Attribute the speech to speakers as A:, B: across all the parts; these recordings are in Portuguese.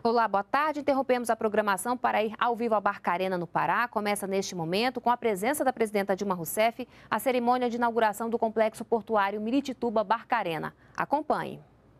A: Olá, boa tarde. Interrompemos a programação para ir ao vivo à Barcarena, no Pará. Começa neste momento, com a presença da presidenta Dilma Rousseff, a cerimônia de inauguração do complexo portuário Miritituba Barcarena. Acompanhe.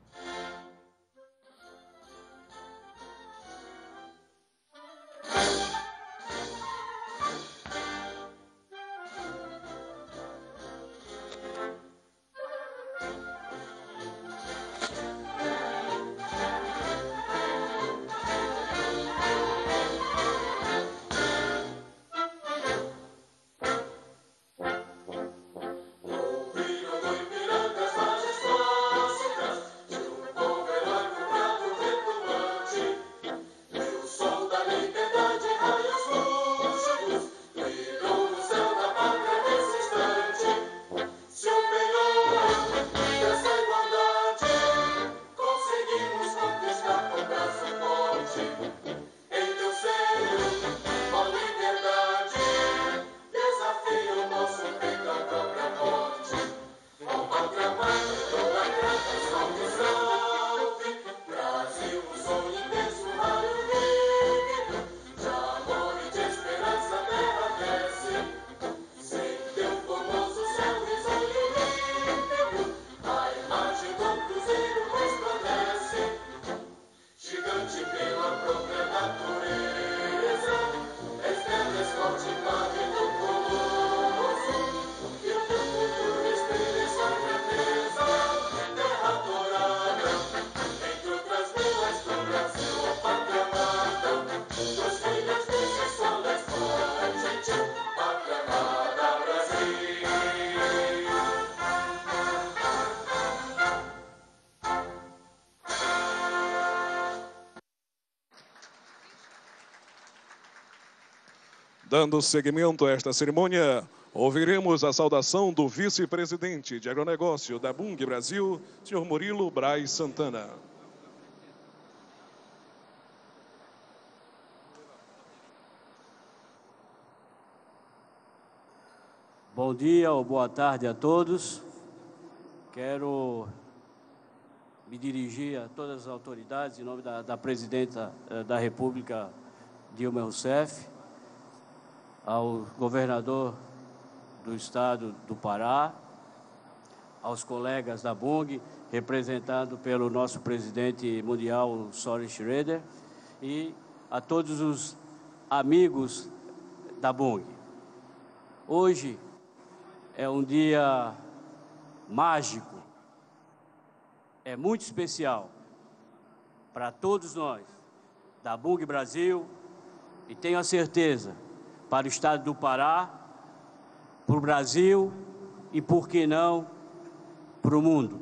B: Dando seguimento a esta cerimônia, ouviremos a saudação do vice-presidente de agronegócio da Bunge Brasil, senhor Murilo Braz Santana.
C: Bom dia ou boa tarde a todos. Quero me dirigir a todas as autoridades em nome da presidenta da República, Dilma Rousseff, ao governador do estado do Pará, aos colegas da Bunge, representado pelo nosso presidente mundial, Soren Schroeder, e a todos os amigos da Bunge. Hoje é um dia mágico, é muito especial para todos nós, da Bunge Brasil, e tenho a certeza, para o estado do Pará, para o Brasil e, por que não, para o mundo.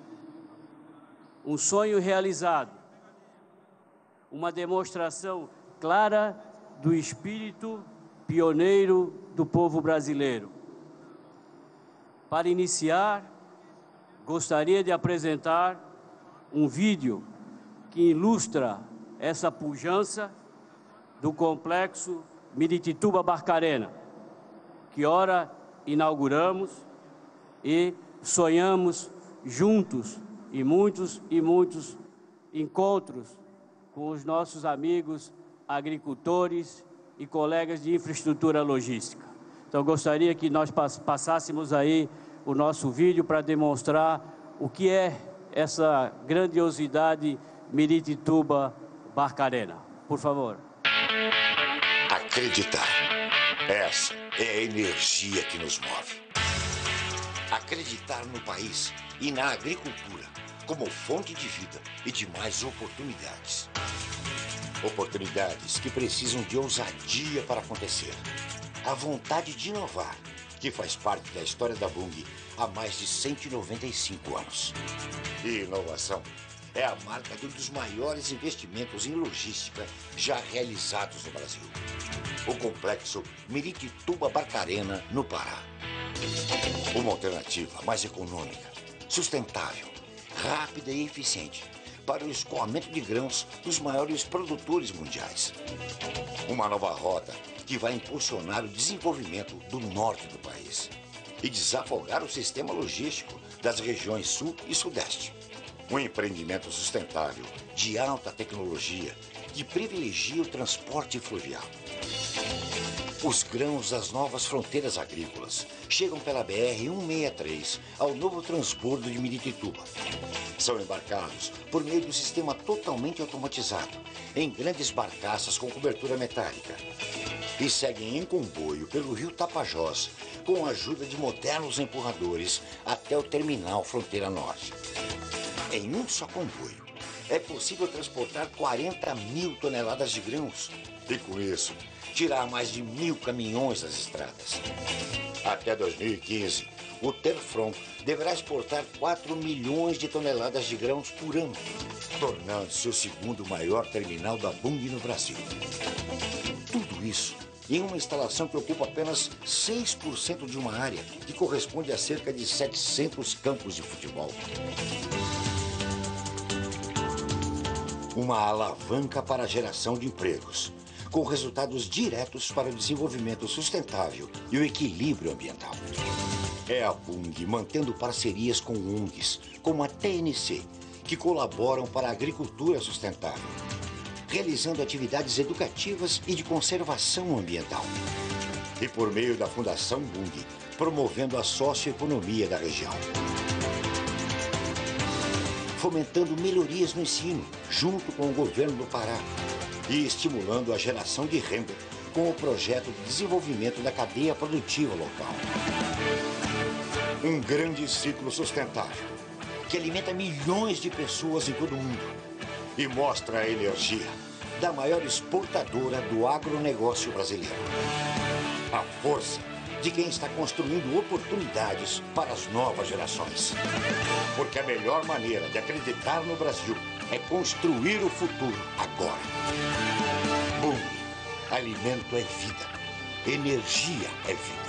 C: Um sonho realizado, uma demonstração clara do espírito pioneiro do povo brasileiro. Para iniciar, gostaria de apresentar um vídeo que ilustra essa pujança do complexo Miritituba Barcarena, que ora inauguramos e sonhamos juntos e muitos encontros com os nossos amigos agricultores e colegas de infraestrutura logística. Então, gostaria que nós passássemos aí o nosso vídeo para demonstrar o que é essa grandiosidade Miritituba Barcarena. Por favor.
D: Acreditar. Essa é a energia que nos move. Acreditar no país e na agricultura como fonte de vida e de mais oportunidades. Oportunidades que precisam de ousadia para acontecer. A vontade de inovar, que faz parte da história da Bunge há mais de 195 anos. E inovação é a marca de um dos maiores investimentos em logística já realizados no Brasil. O complexo Miritituba Barcarena, no Pará. Uma alternativa mais econômica, sustentável, rápida e eficiente para o escoamento de grãos dos maiores produtores mundiais. Uma nova rota que vai impulsionar o desenvolvimento do norte do país e desafogar o sistema logístico das regiões sul e sudeste. Um empreendimento sustentável, de alta tecnologia, que privilegia o transporte fluvial. Os grãos das novas fronteiras agrícolas chegam pela BR-163 ao novo transbordo de Miritituba. São embarcados por meio de um sistema totalmente automatizado, em grandes barcaças com cobertura metálica. E seguem em comboio pelo rio Tapajós, com a ajuda de modernos empurradores, até o terminal Fronteira Norte. Em um só comboio, é possível transportar 40.000 toneladas de grãos. E com isso, tirar mais de 1.000 caminhões das estradas. Até 2015, o Terfron deverá exportar 4 milhões de toneladas de grãos por ano, tornando-se o segundo maior terminal da Bunge no Brasil. Tudo isso em uma instalação que ocupa apenas 6% de uma área, que corresponde a cerca de 700 campos de futebol. Uma alavanca para a geração de empregos, com resultados diretos para o desenvolvimento sustentável e o equilíbrio ambiental. É a Bunge mantendo parcerias com ONGs, como a TNC, que colaboram para a agricultura sustentável, realizando atividades educativas e de conservação ambiental. E por meio da Fundação Bunge, promovendo a socioeconomia da região. Fomentando melhorias no ensino, junto com o governo do Pará, e estimulando a geração de renda com o projeto de desenvolvimento da cadeia produtiva local. Um grande ciclo sustentável que alimenta milhões de pessoas em todo o mundo e mostra a energia da maior exportadora do agronegócio brasileiro. A força de quem está construindo oportunidades para as novas gerações. Porque a melhor maneira de acreditar no Brasil é construir o futuro agora. Bunge, alimento é vida, energia é vida.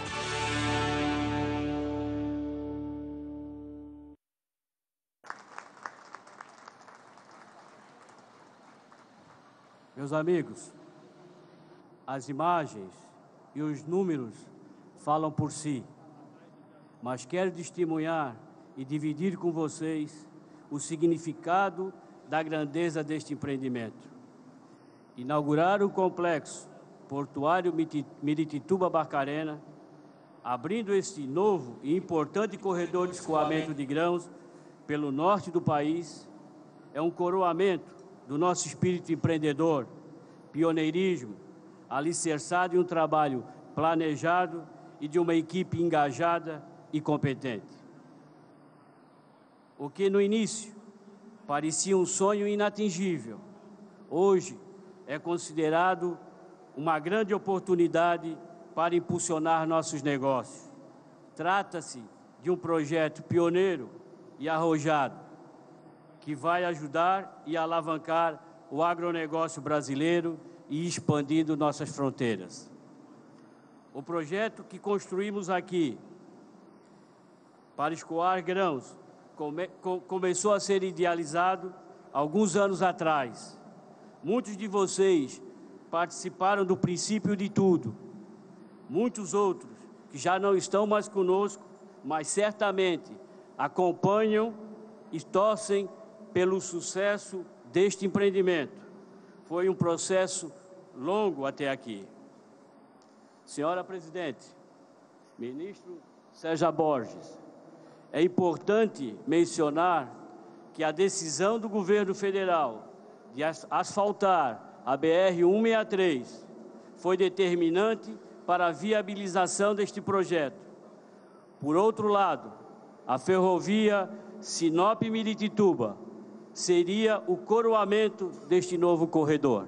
C: Meus amigos, as imagens e os números falam por si, mas quero testemunhar e dividir com vocês o significado da grandeza deste empreendimento. Inaugurar o complexo portuário Miritituba-Barcarena, abrindo este novo e importante corredor de escoamento de grãos pelo norte do país, é um coroamento do nosso espírito empreendedor, pioneirismo, alicerçado em um trabalho planejado e de uma equipe engajada e competente. O que no início parecia um sonho inatingível, hoje é considerado uma grande oportunidade para impulsionar nossos negócios. Trata-se de um projeto pioneiro e arrojado, que vai ajudar e alavancar o agronegócio brasileiro e expandindo nossas fronteiras. O projeto que construímos aqui para escoar grãos começou a ser idealizado alguns anos atrás. Muitos de vocês participaram do princípio de tudo. Muitos outros que já não estão mais conosco, mas certamente acompanham e torcem pelo sucesso deste empreendimento. Foi um processo longo até aqui. Senhora Presidente, Ministro Sérgio Borges, é importante mencionar que a decisão do governo federal de asfaltar a BR-163 foi determinante para a viabilização deste projeto. Por outro lado, a ferrovia Sinop-Miritituba seria o coroamento deste novo corredor.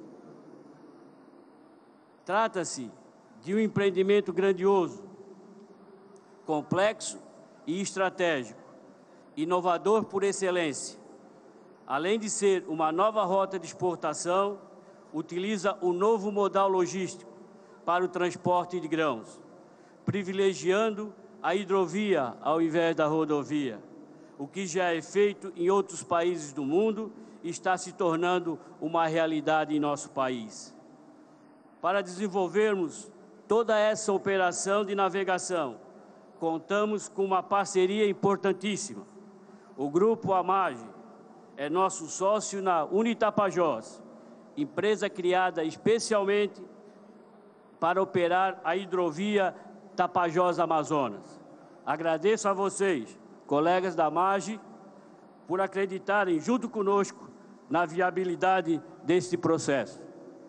C: Trata-se de um empreendimento grandioso, complexo e estratégico, inovador por excelência. Além de ser uma nova rota de exportação, utiliza um novo modal logístico para o transporte de grãos, privilegiando a hidrovia ao invés da rodovia, o que já é feito em outros países do mundo e está se tornando uma realidade em nosso país. Para desenvolvermos toda essa operação de navegação, contamos com uma parceria importantíssima, O Grupo AMAGE é nosso sócio na Unitapajós, empresa criada especialmente para operar a hidrovia Tapajós-Amazonas. Agradeço a vocês, colegas da AMAGE, por acreditarem junto conosco na viabilidade deste processo.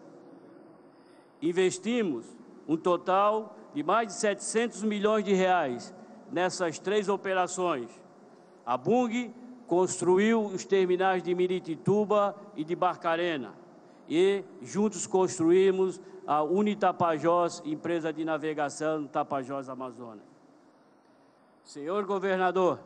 C: Investimos um total de mais de 700 milhões de reais nessas 3 operações. A Bung construiu os terminais de Miritituba e de Barcarena e juntos construímos a Unitapajós, empresa de navegação no Tapajós Amazonas. Senhor governador,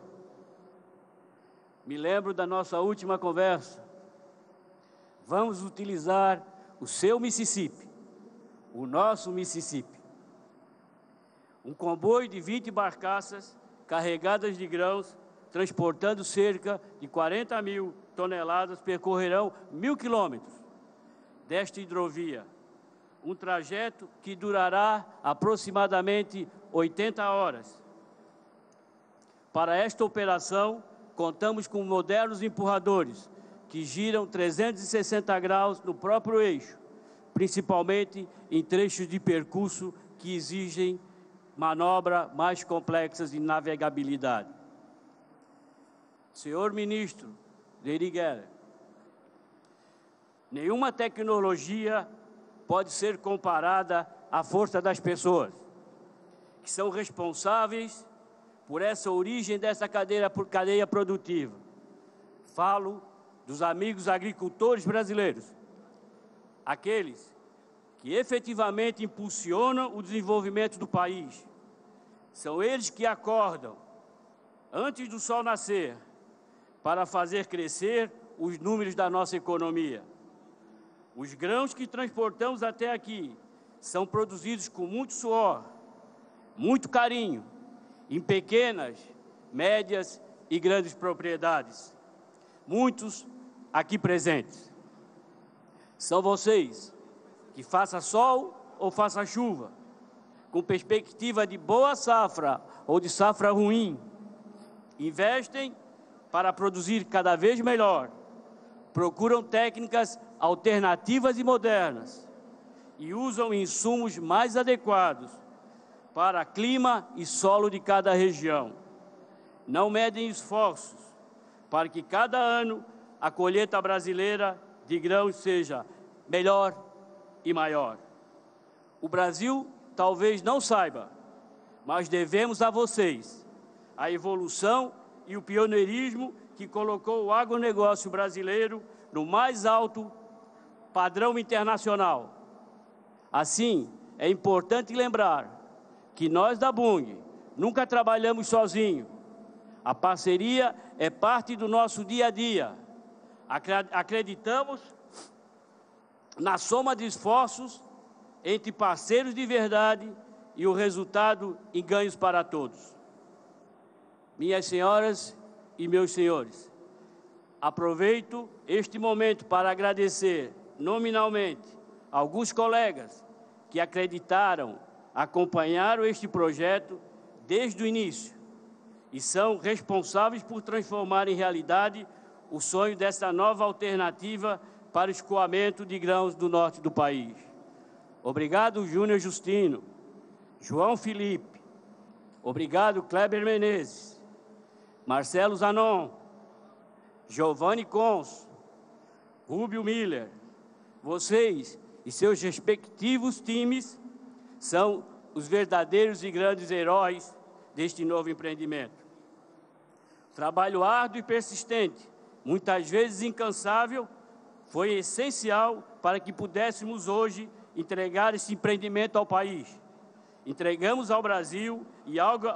C: me lembro da nossa última conversa. Vamos utilizar o seu Mississippi, o nosso Mississippi. Um comboio de 20 barcaças carregadas de grãos, transportando cerca de 40 mil toneladas, percorrerão 1.000 quilômetros desta hidrovia. Um trajeto que durará aproximadamente 80 horas. Para esta operação, contamos com modernos empurradores que giram 360 graus no próprio eixo, principalmente em trechos de percurso que exigem manobra mais complexas de navegabilidade. Senhor ministro Eric Geller, nenhuma tecnologia pode ser comparada à força das pessoas, que são responsáveis por essa origem dessa cadeia produtiva. Falo dos amigos agricultores brasileiros, aqueles que efetivamente impulsionam o desenvolvimento do país. São eles que acordam antes do sol nascer para fazer crescer os números da nossa economia. Os grãos que transportamos até aqui são produzidos com muito suor, muito carinho, em pequenas, médias e grandes propriedades. Muitos aqui presentes. São vocês que, faça sol ou faça chuva, com perspectiva de boa safra ou de safra ruim, investem para produzir cada vez melhor, procuram técnicas alternativas e modernas e usam insumos mais adequados para clima e solo de cada região. Não medem esforços para que cada ano a colheita brasileira de grãos seja melhor e maior. O Brasil talvez não saiba, mas devemos a vocês a evolução e o pioneirismo que colocou o agronegócio brasileiro no mais alto padrão internacional. Assim, é importante lembrar que nós da Bung nunca trabalhamos sozinhos. A parceria é parte do nosso dia a dia. Acreditamos na soma de esforços entre parceiros de verdade e o resultado em ganhos para todos. Minhas senhoras e meus senhores, aproveito este momento para agradecer nominalmente alguns colegas que acreditaram, acompanharam este projeto desde o início e são responsáveis por transformar em realidade o sonho dessa nova alternativa para o escoamento de grãos do norte do país. Obrigado, Júnior Justino, João Felipe, obrigado, Kleber Menezes, Marcelo Zanon, Giovanni Cons, Rubio Miller. Vocês e seus respectivos times são os verdadeiros e grandes heróis deste novo empreendimento. Trabalho árduo e persistente, muitas vezes incansável, foi essencial para que pudéssemos hoje entregar esse empreendimento ao país. Entregamos ao Brasil e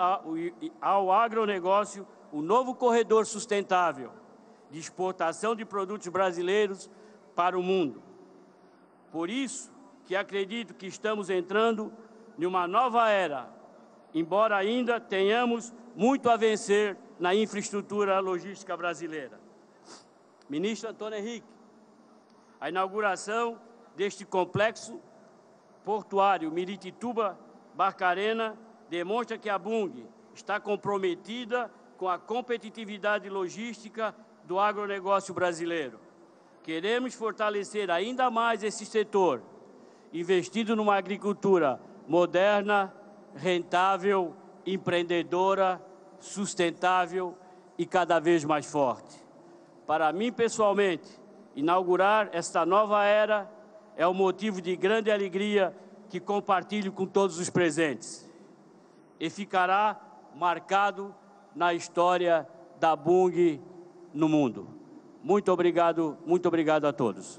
C: ao agronegócio o novo corredor sustentável de exportação de produtos brasileiros para o mundo. Por isso que acredito que estamos entrando em uma nova era, embora ainda tenhamos muito a vencer na infraestrutura logística brasileira. Ministro Antônio Henrique, a inauguração deste complexo portuário Miritituba Barcarena demonstra que a Bung está comprometida com a competitividade logística do agronegócio brasileiro. Queremos fortalecer ainda mais esse setor, investindo numa agricultura moderna, rentável, empreendedora, sustentável e cada vez mais forte. Para mim, pessoalmente, inaugurar esta nova era é um motivo de grande alegria que compartilho com todos os presentes e ficará marcado na história da Bunge no mundo. Muito obrigado a todos.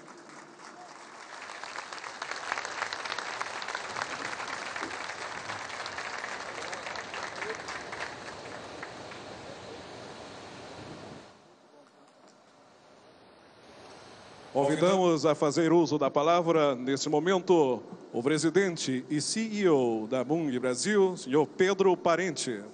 B: Convidamos a fazer uso da palavra, nesse momento, o presidente e CEO da Bunge Brasil, senhor Pedro Parente.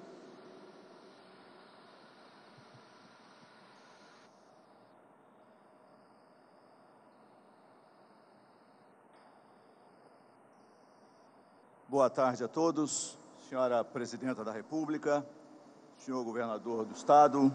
E: Boa tarde a todos, senhora Presidenta da República, senhor Governador do Estado,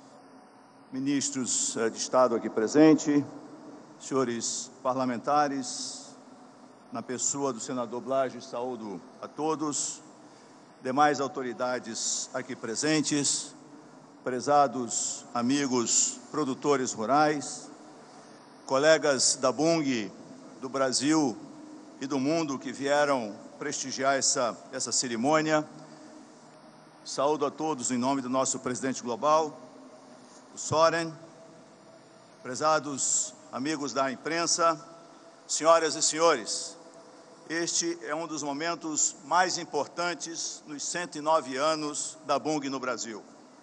E: ministros de Estado aqui presentes, senhores parlamentares, na pessoa do senador Blasi, saúdo a todos, demais autoridades aqui presentes, prezados amigos produtores rurais, colegas da Bunge do Brasil e do mundo que vieram prestigiar essa cerimônia. Saúdo a todos em nome do nosso presidente global, o Soren, prezados amigos da imprensa, senhoras e senhores, este é um dos momentos mais importantes nos 109 anos da Bunge no Brasil.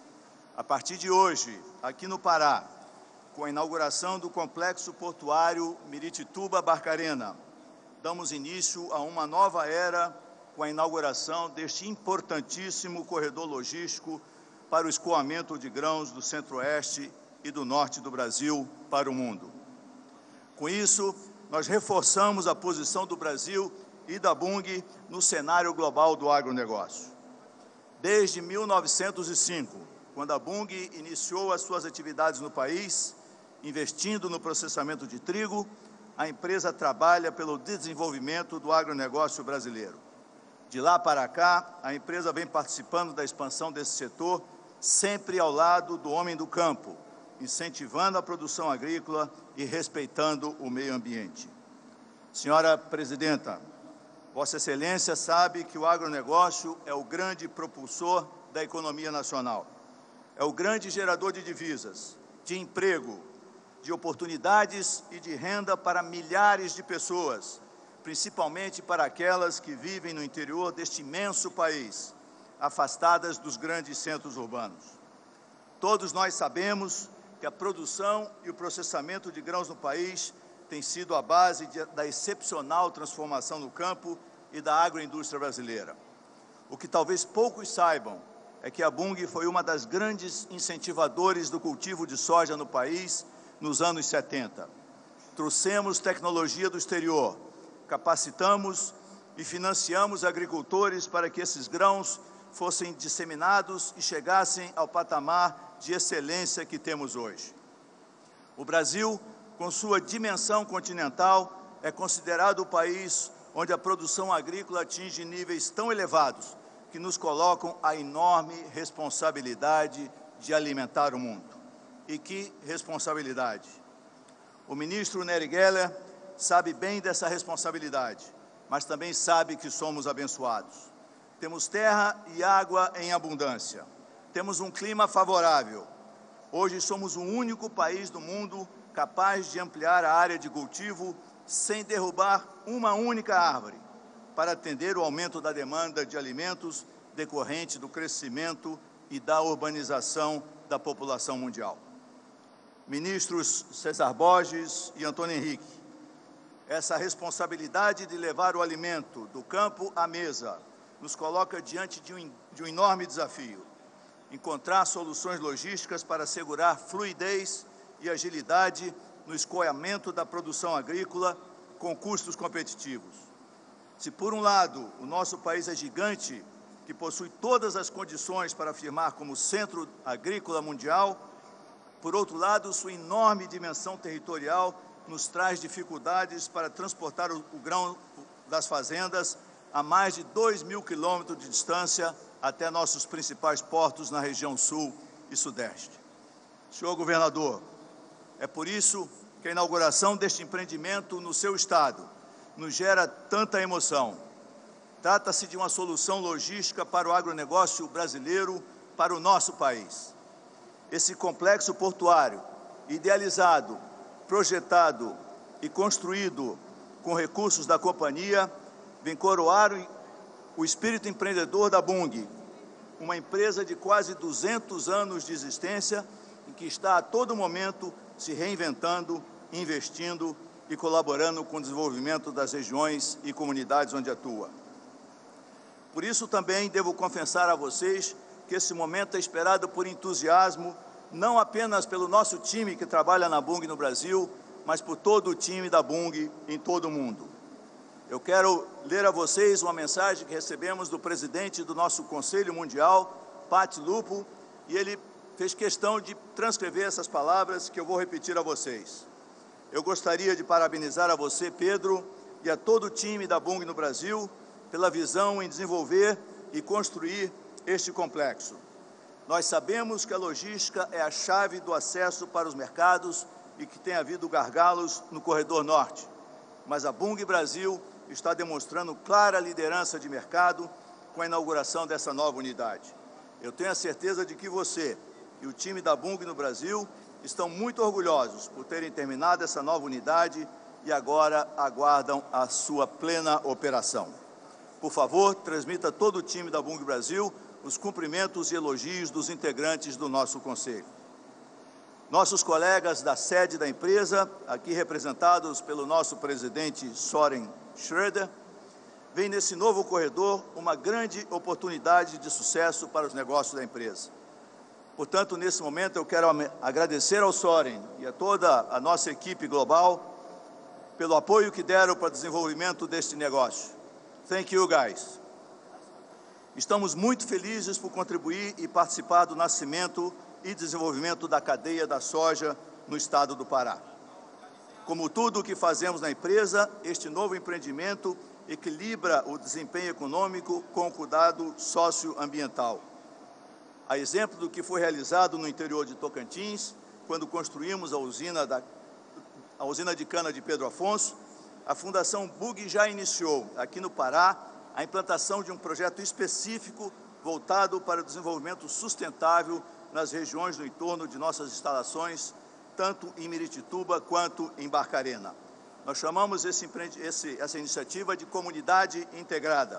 E: A partir de hoje, aqui no Pará, com a inauguração do Complexo Portuário Miritituba-Barcarena, damos início a uma nova era com a inauguração deste importantíssimo corredor logístico para o escoamento de grãos do centro-oeste e do norte do Brasil para o mundo. Com isso, nós reforçamos a posição do Brasil e da Bunge no cenário global do agronegócio. Desde 1905, quando a Bunge iniciou as suas atividades no país, investindo no processamento de trigo, a empresa trabalha pelo desenvolvimento do agronegócio brasileiro. De lá para cá, a empresa vem participando da expansão desse setor, sempre ao lado do homem do campo, incentivando a produção agrícola e respeitando o meio ambiente. Senhora Presidenta, Vossa Excelência sabe que o agronegócio é o grande propulsor da economia nacional. É o grande gerador de divisas, de emprego, de oportunidades e de renda para milhares de pessoas, principalmente para aquelas que vivem no interior deste imenso país, afastadas dos grandes centros urbanos. Todos nós sabemos que a produção e o processamento de grãos no país tem sido a base da excepcional transformação no campo e da agroindústria brasileira. O que talvez poucos saibam é que a Bunge foi uma das grandes incentivadoras do cultivo de soja no país nos anos 70. Trouxemos tecnologia do exterior, capacitamos e financiamos agricultores para que esses grãos fossem disseminados e chegassem ao patamar de excelência que temos hoje. O Brasil, com sua dimensão continental, é considerado o país onde a produção agrícola atinge níveis tão elevados que nos colocam a enorme responsabilidade de alimentar o mundo. E que responsabilidade! O ministro Nery Geller sabe bem dessa responsabilidade, mas também sabe que somos abençoados. Temos terra e água em abundância. Temos um clima favorável. Hoje somos o único país do mundo capaz de ampliar a área de cultivo sem derrubar uma única árvore, para atender o aumento da demanda de alimentos decorrente do crescimento e da urbanização da população mundial. Ministros César Borges e Antônio Henrique, essa responsabilidade de levar o alimento do campo à mesa nos coloca diante de um enorme desafio: encontrar soluções logísticas para assegurar fluidez e agilidade no escoamento da produção agrícola com custos competitivos. Se, por um lado, o nosso país é gigante que possui todas as condições para afirmar como centro agrícola mundial. Por outro lado, sua enorme dimensão territorial nos traz dificuldades para transportar o grão das fazendas a mais de 2.000 quilômetros de distância até nossos principais portos na região sul e sudeste. Senhor governador, é por isso que a inauguração deste empreendimento no seu estado nos gera tanta emoção. Trata-se de uma solução logística para o agronegócio brasileiro, para o nosso país. Esse complexo portuário, idealizado, projetado e construído com recursos da companhia, vem coroar o espírito empreendedor da Bunge, uma empresa de quase 200 anos de existência e que está a todo momento se reinventando, investindo e colaborando com o desenvolvimento das regiões e comunidades onde atua. Por isso também devo confessar a vocês que esse momento é esperado por entusiasmo, não apenas pelo nosso time que trabalha na Bunge no Brasil, mas por todo o time da Bunge em todo o mundo. Eu quero ler a vocês uma mensagem que recebemos do presidente do nosso Conselho Mundial, Pat Lupo, e ele fez questão de transcrever essas palavras que eu vou repetir a vocês. Eu gostaria de parabenizar a você, Pedro, e a todo o time da Bunge no Brasil pela visão em desenvolver e construir este complexo. Nós sabemos que a logística é a chave do acesso para os mercados e que tem havido gargalos no corredor norte, mas a Bunge Brasil está demonstrando clara liderança de mercado com a inauguração dessa nova unidade. Eu tenho a certeza de que você e o time da Bunge no Brasil estão muito orgulhosos por terem terminado essa nova unidade e agora aguardam a sua plena operação. Por favor, transmita a todo o time da Bunge Brasil os cumprimentos e elogios dos integrantes do nosso Conselho. Nossos colegas da sede da empresa, aqui representados pelo nosso presidente Søren Schröder, veem nesse novo corredor uma grande oportunidade de sucesso para os negócios da empresa. Portanto, nesse momento, eu quero agradecer ao Søren e a toda a nossa equipe global pelo apoio que deram para o desenvolvimento deste negócio. Thank you, guys. Estamos muito felizes por contribuir e participar do nascimento e desenvolvimento da cadeia da soja no estado do Pará. Como tudo o que fazemos na empresa, este novo empreendimento equilibra o desempenho econômico com o cuidado socioambiental. A exemplo do que foi realizado no interior de Tocantins, quando construímos a usina de cana de Pedro Afonso, a Fundação Bunge já iniciou, aqui no Pará, a implantação de um projeto específico voltado para o desenvolvimento sustentável nas regiões do entorno de nossas instalações, tanto em Miritituba quanto em Barcarena. Nós chamamos essa iniciativa de Comunidade Integrada.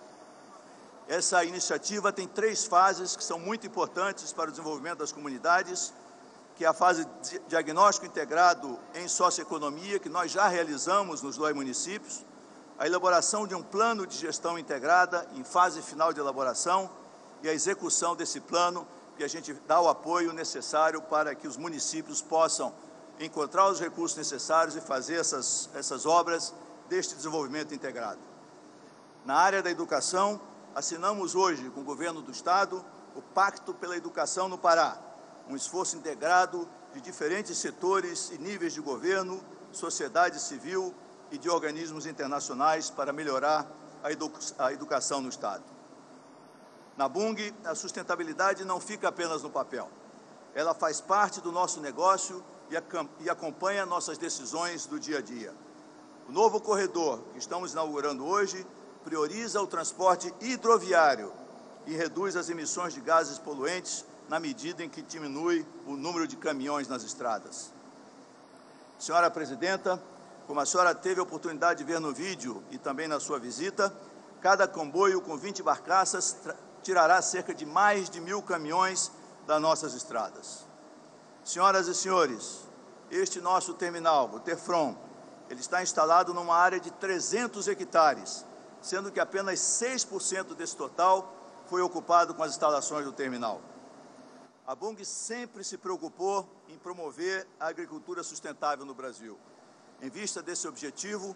E: Essa iniciativa tem 3 fases que são muito importantes para o desenvolvimento das comunidades, que é a fase de diagnóstico integrado em socioeconomia, que nós já realizamos nos 2 municípios, a elaboração de um plano de gestão integrada em fase final de elaboração e a execução desse plano, que a gente dá o apoio necessário para que os municípios possam encontrar os recursos necessários e fazer essas obras deste desenvolvimento integrado. Na área da educação, assinamos hoje com o Governo do Estado o Pacto pela Educação no Pará, um esforço integrado de diferentes setores e níveis de governo, sociedade civil e de organismos internacionais para melhorar a educação no Estado. Na Bunge, a sustentabilidade não fica apenas no papel. Ela faz parte do nosso negócio e acompanha nossas decisões do dia a dia. O novo corredor que estamos inaugurando hoje prioriza o transporte hidroviário e reduz as emissões de gases poluentes na medida em que diminui o número de caminhões nas estradas. Senhora Presidenta, como a senhora teve a oportunidade de ver no vídeo e também na sua visita, cada comboio com 20 barcaças tirará cerca de mais de 1.000 caminhões das nossas estradas. Senhoras e senhores, este nosso terminal, o Terfron, ele está instalado numa área de 300 hectares, sendo que apenas 6% desse total foi ocupado com as instalações do terminal. A Bunge sempre se preocupou em promover a agricultura sustentável no Brasil. Em vista desse objetivo,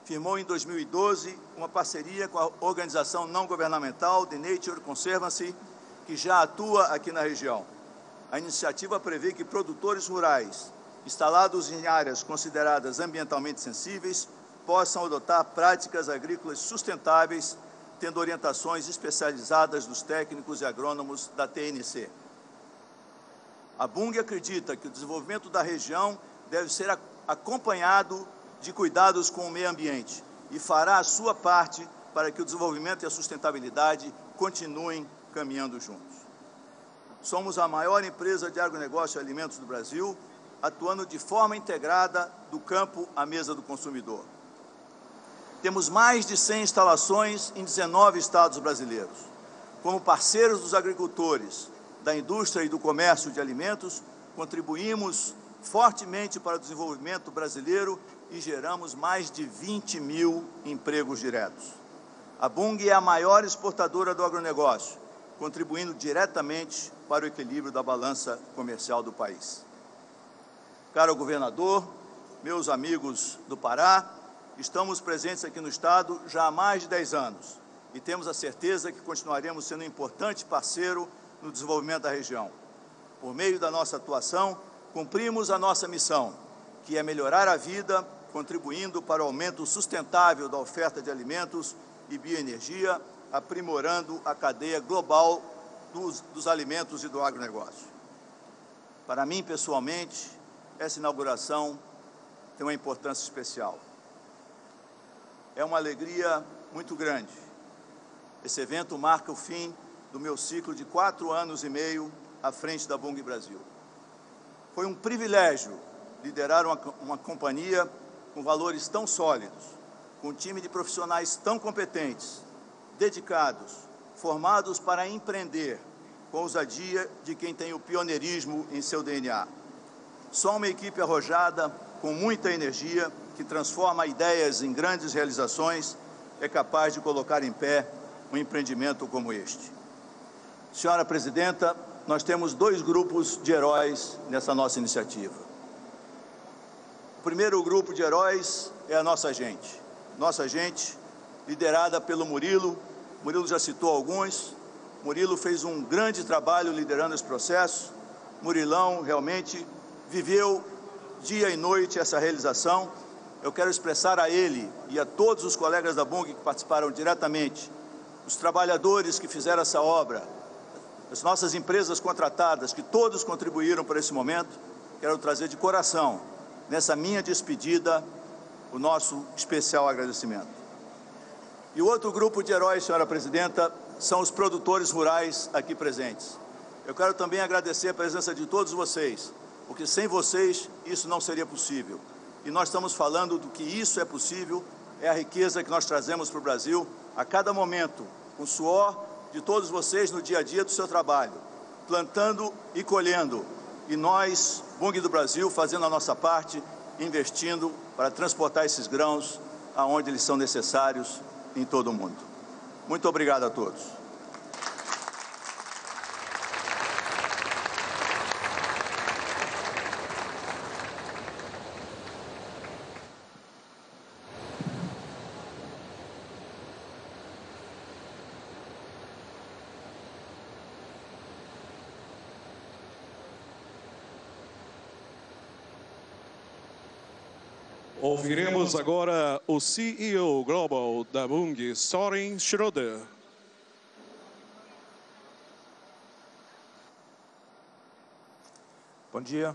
E: firmou em 2012 uma parceria com a organização não governamental The Nature Conservancy, que já atua aqui na região. A iniciativa prevê que produtores rurais instalados em áreas consideradas ambientalmente sensíveis possam adotar práticas agrícolas sustentáveis, tendo orientações especializadas dos técnicos e agrônomos da TNC. A Bunge acredita que o desenvolvimento da região deve ser acompanhado de cuidados com o meio ambiente e fará a sua parte para que o desenvolvimento e a sustentabilidade continuem caminhando juntos. Somos a maior empresa de agronegócio e alimentos do Brasil, atuando de forma integrada do campo à mesa do consumidor. Temos mais de 100 instalações em 19 estados brasileiros. Como parceiros dos agricultores, da indústria e do comércio de alimentos, contribuímos fortemente para o desenvolvimento brasileiro e geramos mais de 20 mil empregos diretos. A Bunge é a maior exportadora do agronegócio, contribuindo diretamente para o equilíbrio da balança comercial do país. Caro governador, meus amigos do Pará, estamos presentes aqui no Estado já há mais de 10 anos e temos a certeza que continuaremos sendo um importante parceiro no desenvolvimento da região. Por meio da nossa atuação, cumprimos a nossa missão, que é melhorar a vida, contribuindo para o aumento sustentável da oferta de alimentos e bioenergia, aprimorando a cadeia global dos alimentos e do agronegócio. Para mim, pessoalmente, essa inauguração tem uma importância especial. É uma alegria muito grande. Esse evento marca o fim do meu ciclo de 4 anos e meio à frente da Bunge Brasil. Foi um privilégio liderar uma companhia com valores tão sólidos, com um time de profissionais tão competentes, dedicados, formados para empreender com ousadia de quem tem o pioneirismo em seu DNA. Só uma equipe arrojada, com muita energia, que transforma ideias em grandes realizações, é capaz de colocar em pé um empreendimento como este. Senhora Presidenta, nós temos 2 grupos de heróis nessa nossa iniciativa. O primeiro grupo de heróis é a nossa gente. Nossa gente, liderada pelo Murilo. Murilo já citou alguns. Murilo fez um grande trabalho liderando esse processo. Murilão realmente viveu dia e noite essa realização. Eu quero expressar a ele e a todos os colegas da Bunge que participaram diretamente, os trabalhadores que fizeram essa obra, as nossas empresas contratadas, que todos contribuíram para esse momento, quero trazer de coração, nessa minha despedida, o nosso especial agradecimento. E o outro grupo de heróis, senhora Presidenta, são os produtores rurais aqui presentes. Eu quero também agradecer a presença de todos vocês, porque sem vocês isso não seria possível. E nós estamos falando do que isso é possível, é a riqueza que nós trazemos para o Brasil a cada momento, com o suor de todos vocês no dia a dia do seu trabalho, plantando e colhendo. E nós, Bunge do Brasil, fazendo a nossa parte, investindo para transportar esses grãos aonde eles são necessários em todo o mundo. Muito obrigado a todos.
B: Ouviremos agora o CEO Global da Bunge, Søren Schroeder.
F: Bom dia.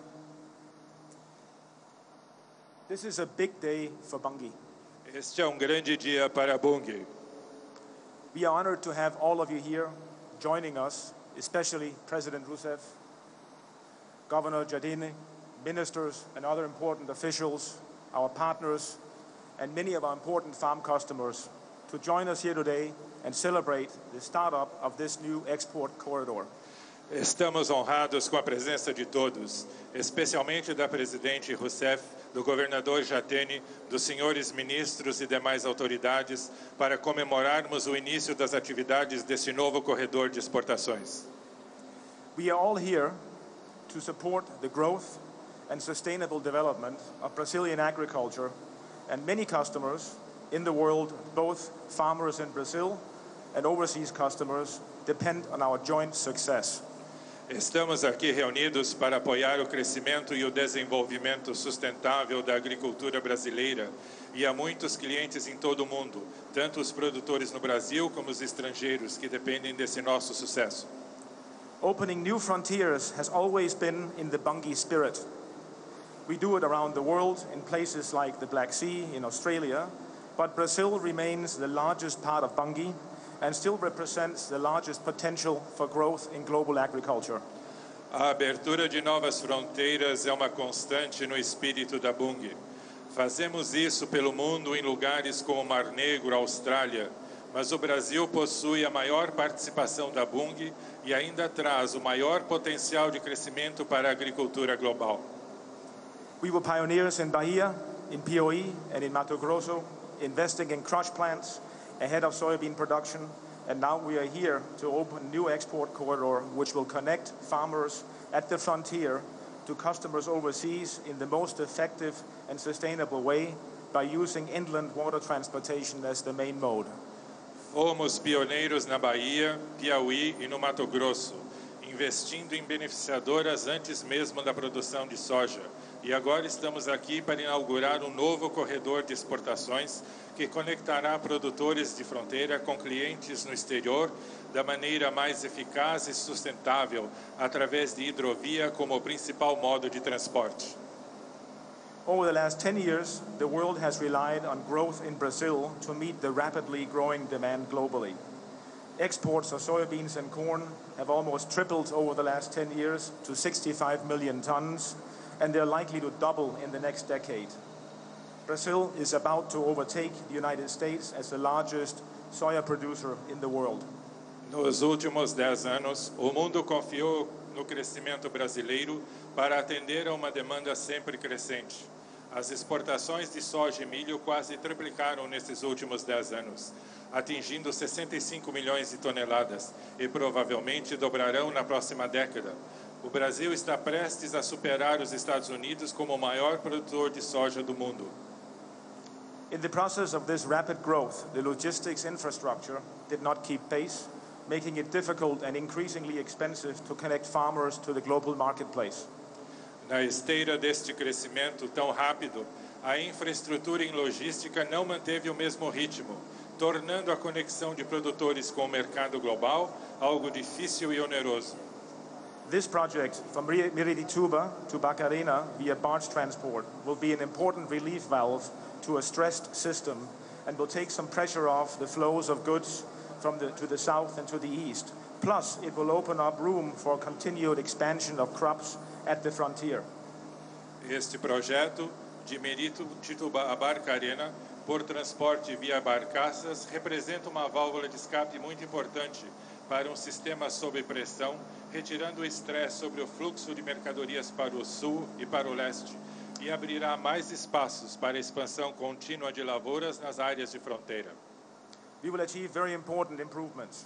F: This is a big day for Bunge.
G: Este é grande dia para a Bunge.
F: We are honored to have all of you here joining us, especially President Rousseff, Governor Jardine, ministers and other important officials, our partners, and many of our important farm customers to join us here today and celebrate the startup of this new export corridor.
G: Estamos honrados com a presença de todos, especialmente da presidente Rousseff, do governador Jardine, dos senhores ministros e demais autoridades, para comemorarmos o início das atividades deste novo corredor de exportações.
F: We are all here to support the growth and sustainable development of Brazilian agriculture, and many customers, in the world, both farmers in Brazil and overseas customers depend on our joint success.
G: Estamos aqui reunidos para apoiar o crescimento e o desenvolvimento sustentável da agricultura brasileira e há muitos clientes em todo o mundo, tanto os produtores no Brasil como os estrangeiros que dependem desse nosso sucesso.
F: Opening new frontiers has always been in the Bunge spirit. We do it around the world in places like the Black Sea in Australia, but Brazil remains the largest part of Bunge and still represents the largest potential for growth in global agriculture.
G: A abertura de novas fronteiras é uma constante no espírito da Bunge. Fazemos isso pelo mundo em lugares como o Mar Negro, Austrália, mas o Brasil possui a maior participação da Bunge e ainda traz o maior potencial de crescimento para a agricultura global.
F: We were pioneers in Bahia, in Piauí, and in Mato Grosso, investing in crush plants ahead of soybean production, and now we are here to open a new export corridor which will connect farmers at the frontier to customers overseas in the most effective and sustainable way by using inland water transportation as the main mode.
G: Fomos pioneiros na Bahia, Piauí e no Mato Grosso, investindo em beneficiadoras antes mesmo da produção de soja. E agora estamos aqui para inaugurar um novo corredor de exportações que conectará produtores de fronteira com clientes no exterior da maneira mais eficaz e sustentável, através de hidrovia como o principal modo de transporte.
F: Over the last 10 years, the world has relied on growth in Brazil to meet the rapidly growing demand globally. Exports of soybeans and corn have almost tripled over the last 10 years to 65 million tons, and they're likely to double in the next decade. Brazil is about to overtake the United States as the largest soya producer in the world.
G: Nos últimos 10 anos, o mundo confiou no crescimento brasileiro para atender a uma demanda sempre crescente. As exportações de soja e milho quase triplicaram nesses últimos 10 anos, atingindo 65 milhões de toneladas e provavelmente dobrarão na próxima década. O Brasil está prestes a superar os Estados Unidos como o maior produtor de soja do mundo.
F: In the process of this rapid growth, the logistics infrastructure did not keep pace, making it difficult and increasingly expensive to connect farmers to the global marketplace.
G: Na esteira deste crescimento tão rápido, a infraestrutura em logística não manteve o mesmo ritmo, tornando a conexão de produtores com o mercado global algo difícil e oneroso.
F: This project from Miritituba to Barcarena via barge transport will be an important relief valve to a stressed system and will take some pressure off the flows of goods to the south and to the east. Plus, it will open up room for continued expansion of crops at the frontier.
G: Este projeto, de Miritituba a Barcarena, por transporte via barcaças, representa uma válvula de escape muito importante para um sistema sob pressão, retirando o estresse sobre o fluxo de mercadorias para o sul e para o leste, e abrirá mais espaços para a expansão contínua de lavouras nas áreas de fronteira.
F: We will achieve very important improvements.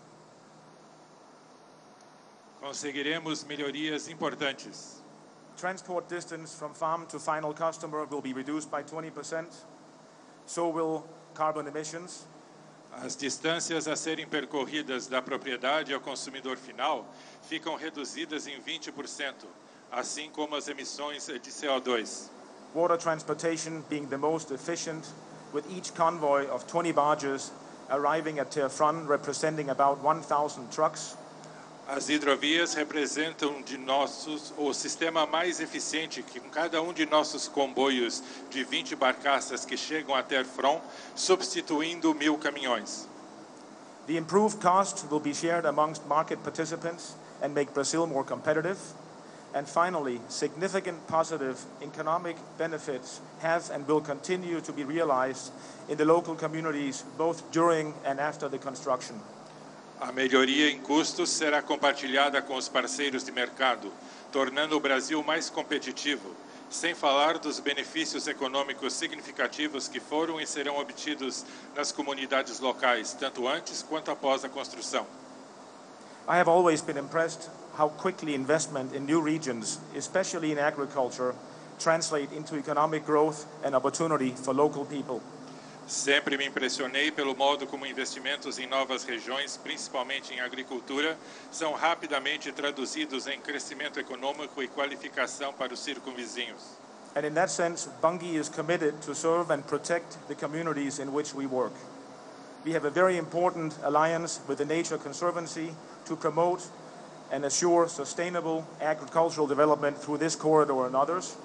G: Conseguiremos melhorias importantes.
F: Transport distance from farm to final customer will be reduced by 20%. So will carbon emissions.
G: As distâncias a serem percorridas da propriedade ao consumidor final ficam reduzidas em 20%, assim como as emissões de CO2.
F: Water transportation being the most efficient, with each convoy of 20 barges arriving at Terfront representing about 1,000 trucks.
G: As hidrovias representam o sistema mais eficiente, que com cada de nossos comboios de 20 barcaças que chegam a Terfront, substituindo 1.000 caminhões.
F: The improved cost will be shared amongst market participants and make Brazil more competitive. And finally, significant positive economic benefits have and will continue to be realized in the local communities both during and after the construction.
G: A melhoria em custos será compartilhada com os parceiros de mercado, tornando o Brasil mais competitivo, sem falar dos benefícios econômicos significativos que foram e serão obtidos nas comunidades locais, tanto antes quanto após a construção.
F: I have always been impressed how quickly investment in new regions, especially in agriculture, translate into economic growth and opportunity for local people.
G: Sempre me impressionei pelo modo como investimentos em novas regiões, principalmente em agricultura, são rapidamente traduzidos em crescimento econômico e qualificação para os circunvizinhos.
F: And in that sense, Bunge is committed to serve and protect the communities in which we work. We have a very important alliance with the Nature Conservancy to promote and assure sustainable agricultural development through this corridor and others.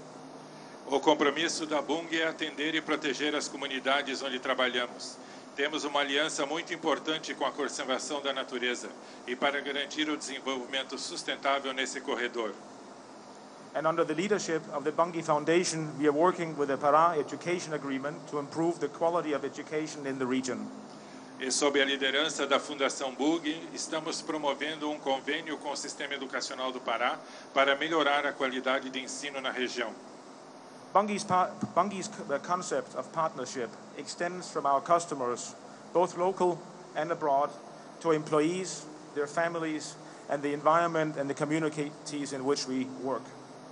G: O compromisso da Bunge é atender e proteger as comunidades onde trabalhamos. Temos uma aliança muito importante com a conservação da natureza e para garantir o desenvolvimento sustentável nesse corredor.
F: And under the leadership of the Bunge Foundation, we are working with the Pará Education Agreement to improve the quality of education in the region.
G: E sob a liderança da Fundação Bunge, estamos promovendo convênio com o Sistema Educacional do Pará para melhorar a qualidade de ensino na região.
F: Bunge's concept of partnership extends from our customers, both local and abroad, to employees, their families, and the environment and the communities in which we work.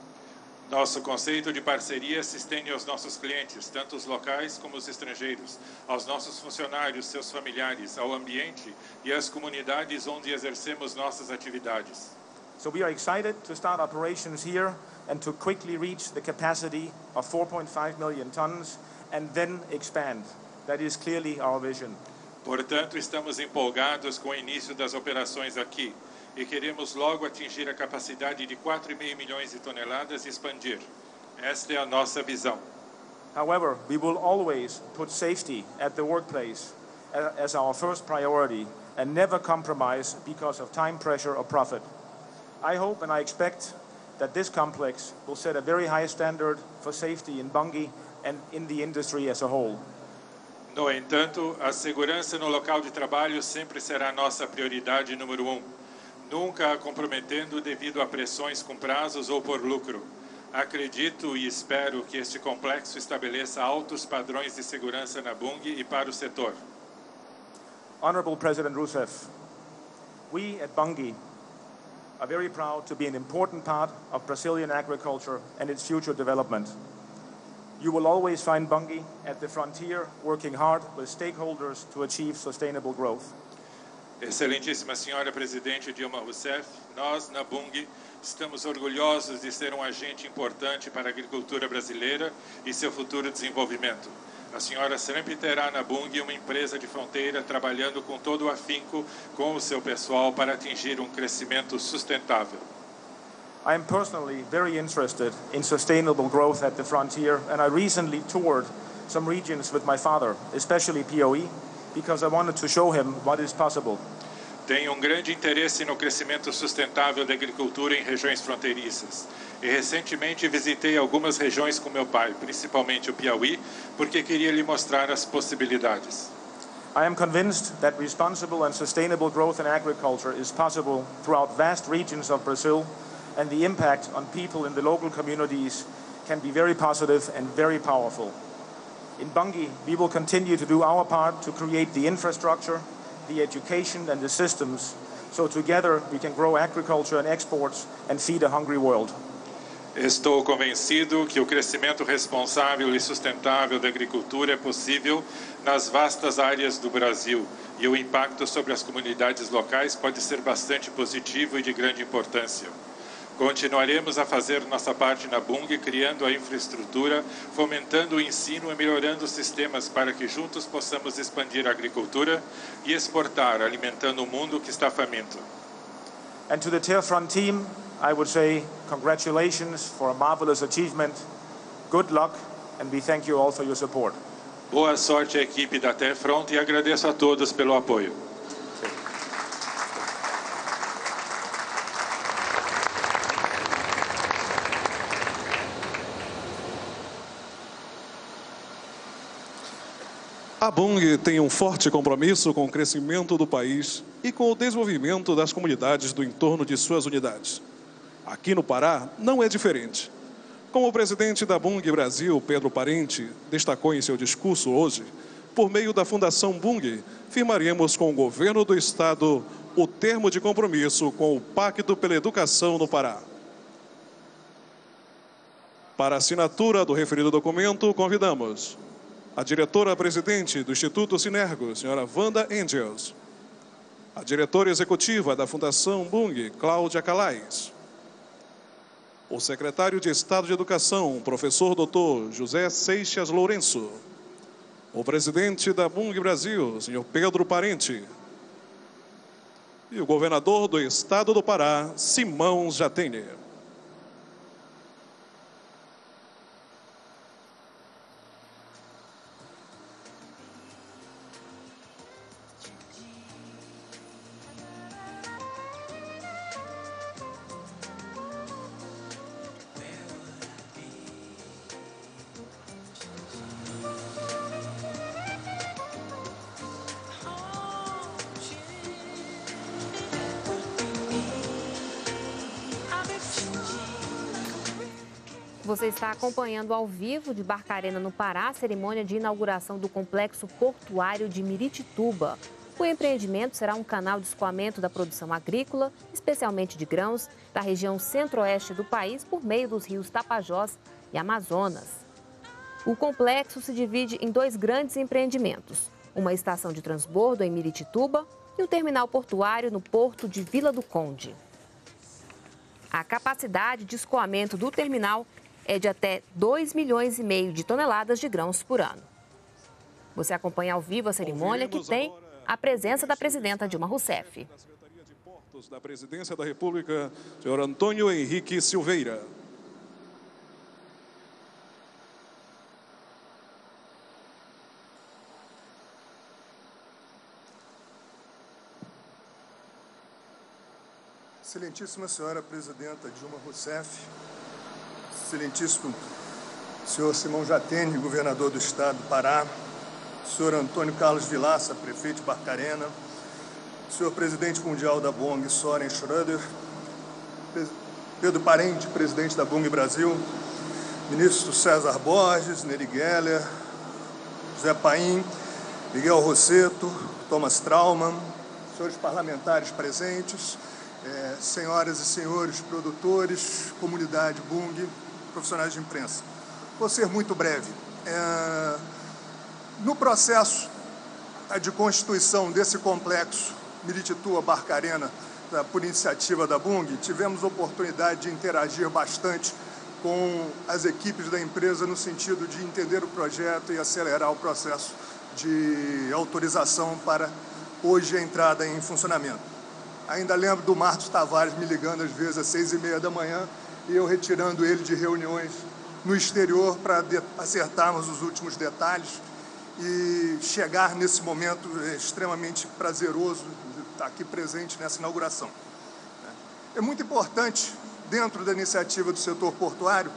G: Nosso conceito de parceria se estende aos nossos clientes, tanto os locais como os estrangeiros, aos nossos funcionários, seus familiares, ao ambiente e às comunidades onde exercemos nossas atividades.
F: So we are excited to start operations here and to quickly reach the capacity of 4.5 million tons and then expand. That is clearly our vision.
G: Portanto, estamos empolgados com o início das operações aqui e queremos logo atingir a capacidade de 4,5 milhões de toneladas e expandir. Esta é a nossa visão.
F: However, we will always put safety at the workplace as our first priority and never compromise because of time pressure or profit. I hope and I expect that this complex will set a very high standard for safety in Bunge and in the industry as a whole.
G: No entanto, a segurança no local de trabalho sempre será nossa prioridade número 1, nunca a comprometendo devido a pressões com prazos ou por lucro. Acredito e espero que este complexo estabeleça altos padrões de segurança na Bunge e para o setor.
F: Honorable President Rousseff, we at Bunge are very proud to be an important part of Brazilian agriculture and its future development. You will always find Bunge at the frontier, working hard with stakeholders to achieve sustainable growth.
G: Excelentíssima Senhora Presidente Dilma Rousseff, nós, na Bunge, estamos orgulhosos de ser um agente importante para a agricultura brasileira e seu futuro desenvolvimento. A senhora sempre terá na Bunge uma empresa de fronteira trabalhando com todo o afinco com o seu pessoal para atingir crescimento sustentável.
F: I am personally very interested in sustainable growth at the frontier, and I recently toured some regions with my father, especially POE, because I wanted to show him what is possible.
G: Tenho grande interesse no crescimento sustentável da agricultura em regiões fronteiriças. E recentemente visitei algumas regiões com meu pai, principalmente o Piauí, porque queria lhe mostrar as possibilidades.
F: I am convinced that responsible and sustainable growth in agriculture is possible throughout vast regions of Brazil, and the impact on people in the local communities can be very positive and very powerful. In Bunge, we will continue to do our part to create the infrastructure, the education and the systems, so together we can grow agriculture and exports and feed a hungry world.
G: Estou convencido que o crescimento responsável e sustentável da agricultura é possível nas vastas áreas do Brasil e o impacto sobre as comunidades locais pode ser bastante positivo e de grande importância. Continuaremos a fazer nossa parte na Bunge, criando a infraestrutura, fomentando o ensino e melhorando os sistemas para que juntos possamos expandir a agricultura e exportar, alimentando o mundo que está faminto.
F: And to the Terfront team, I would say congratulations for a marvelous achievement. Good luck, and we thank you all for your support.
G: Boa sorte à equipe da Terfront e agradeço a todos pelo apoio.
B: A Bunge tem um forte compromisso com o crescimento do país e com o desenvolvimento das comunidades do entorno de suas unidades. Aqui no Pará não é diferente. Como o presidente da Bunge Brasil, Pedro Parente, destacou em seu discurso hoje, por meio da Fundação Bunge, firmaremos com o governo do Estado o termo de compromisso com o Pacto pela Educação no Pará. Para a assinatura do referido documento, convidamos a diretora-presidente do Instituto Sinergo, senhora Wanda Engels, a diretora executiva da Fundação Bung, Cláudia Calais, o secretário de Estado de Educação, professor Dr. José Seixas Lourenço, o presidente da Bung Brasil, senhor Pedro Parente, e o governador do Estado do Pará, Simão Jatene.
A: Você está acompanhando ao vivo de Barcarena, no Pará, a cerimônia de inauguração do Complexo Portuário de Miritituba. O empreendimento será um canal de escoamento da produção agrícola, especialmente de grãos, da região centro-oeste do país, por meio dos rios Tapajós e Amazonas. O complexo se divide em 2 grandes empreendimentos, uma estação de transbordo em Miritituba e um terminal portuário no porto de Vila do Conde. A capacidade de escoamento do terminal é de até 2,5 milhões de toneladas de grãos por ano. Você acompanha ao vivo a cerimônia, que tem a presença da presidenta Dilma Rousseff.
B: Da Secretaria de Portos da Presidência da República, senhor Antônio Henrique Silveira.
H: Excelentíssima senhora presidenta Dilma Rousseff, excelentíssimo senhor Simão Jatene, governador do estado do Pará, senhor Antônio Carlos Vilaça, prefeito de Barcarena, senhor presidente mundial da Bung, Soren Schroeder, Pedro Parente, presidente da Bung Brasil, ministro César Borges, Neri Geller, José Paim, Miguel Rosseto, Thomas Trauman, senhores parlamentares presentes, senhoras e senhores produtores, comunidade Bung, profissionais de imprensa. Vou ser muito breve. No processo de constituição desse complexo Miritituba Barcarena, por iniciativa da Bung, tivemos oportunidade de interagir bastante com as equipes da empresa no sentido de entender o projeto e acelerar o processo de autorização para hoje a entrada em funcionamento. Ainda lembro do Marcos Tavares me ligando às vezes às 6h30 da manhã e eu retirando ele de reuniões no exterior para acertarmos os últimos detalhes e chegar nesse momento extremamente prazeroso de estar aqui presente nessa inauguração. É muito importante, dentro da iniciativa do setor portuário,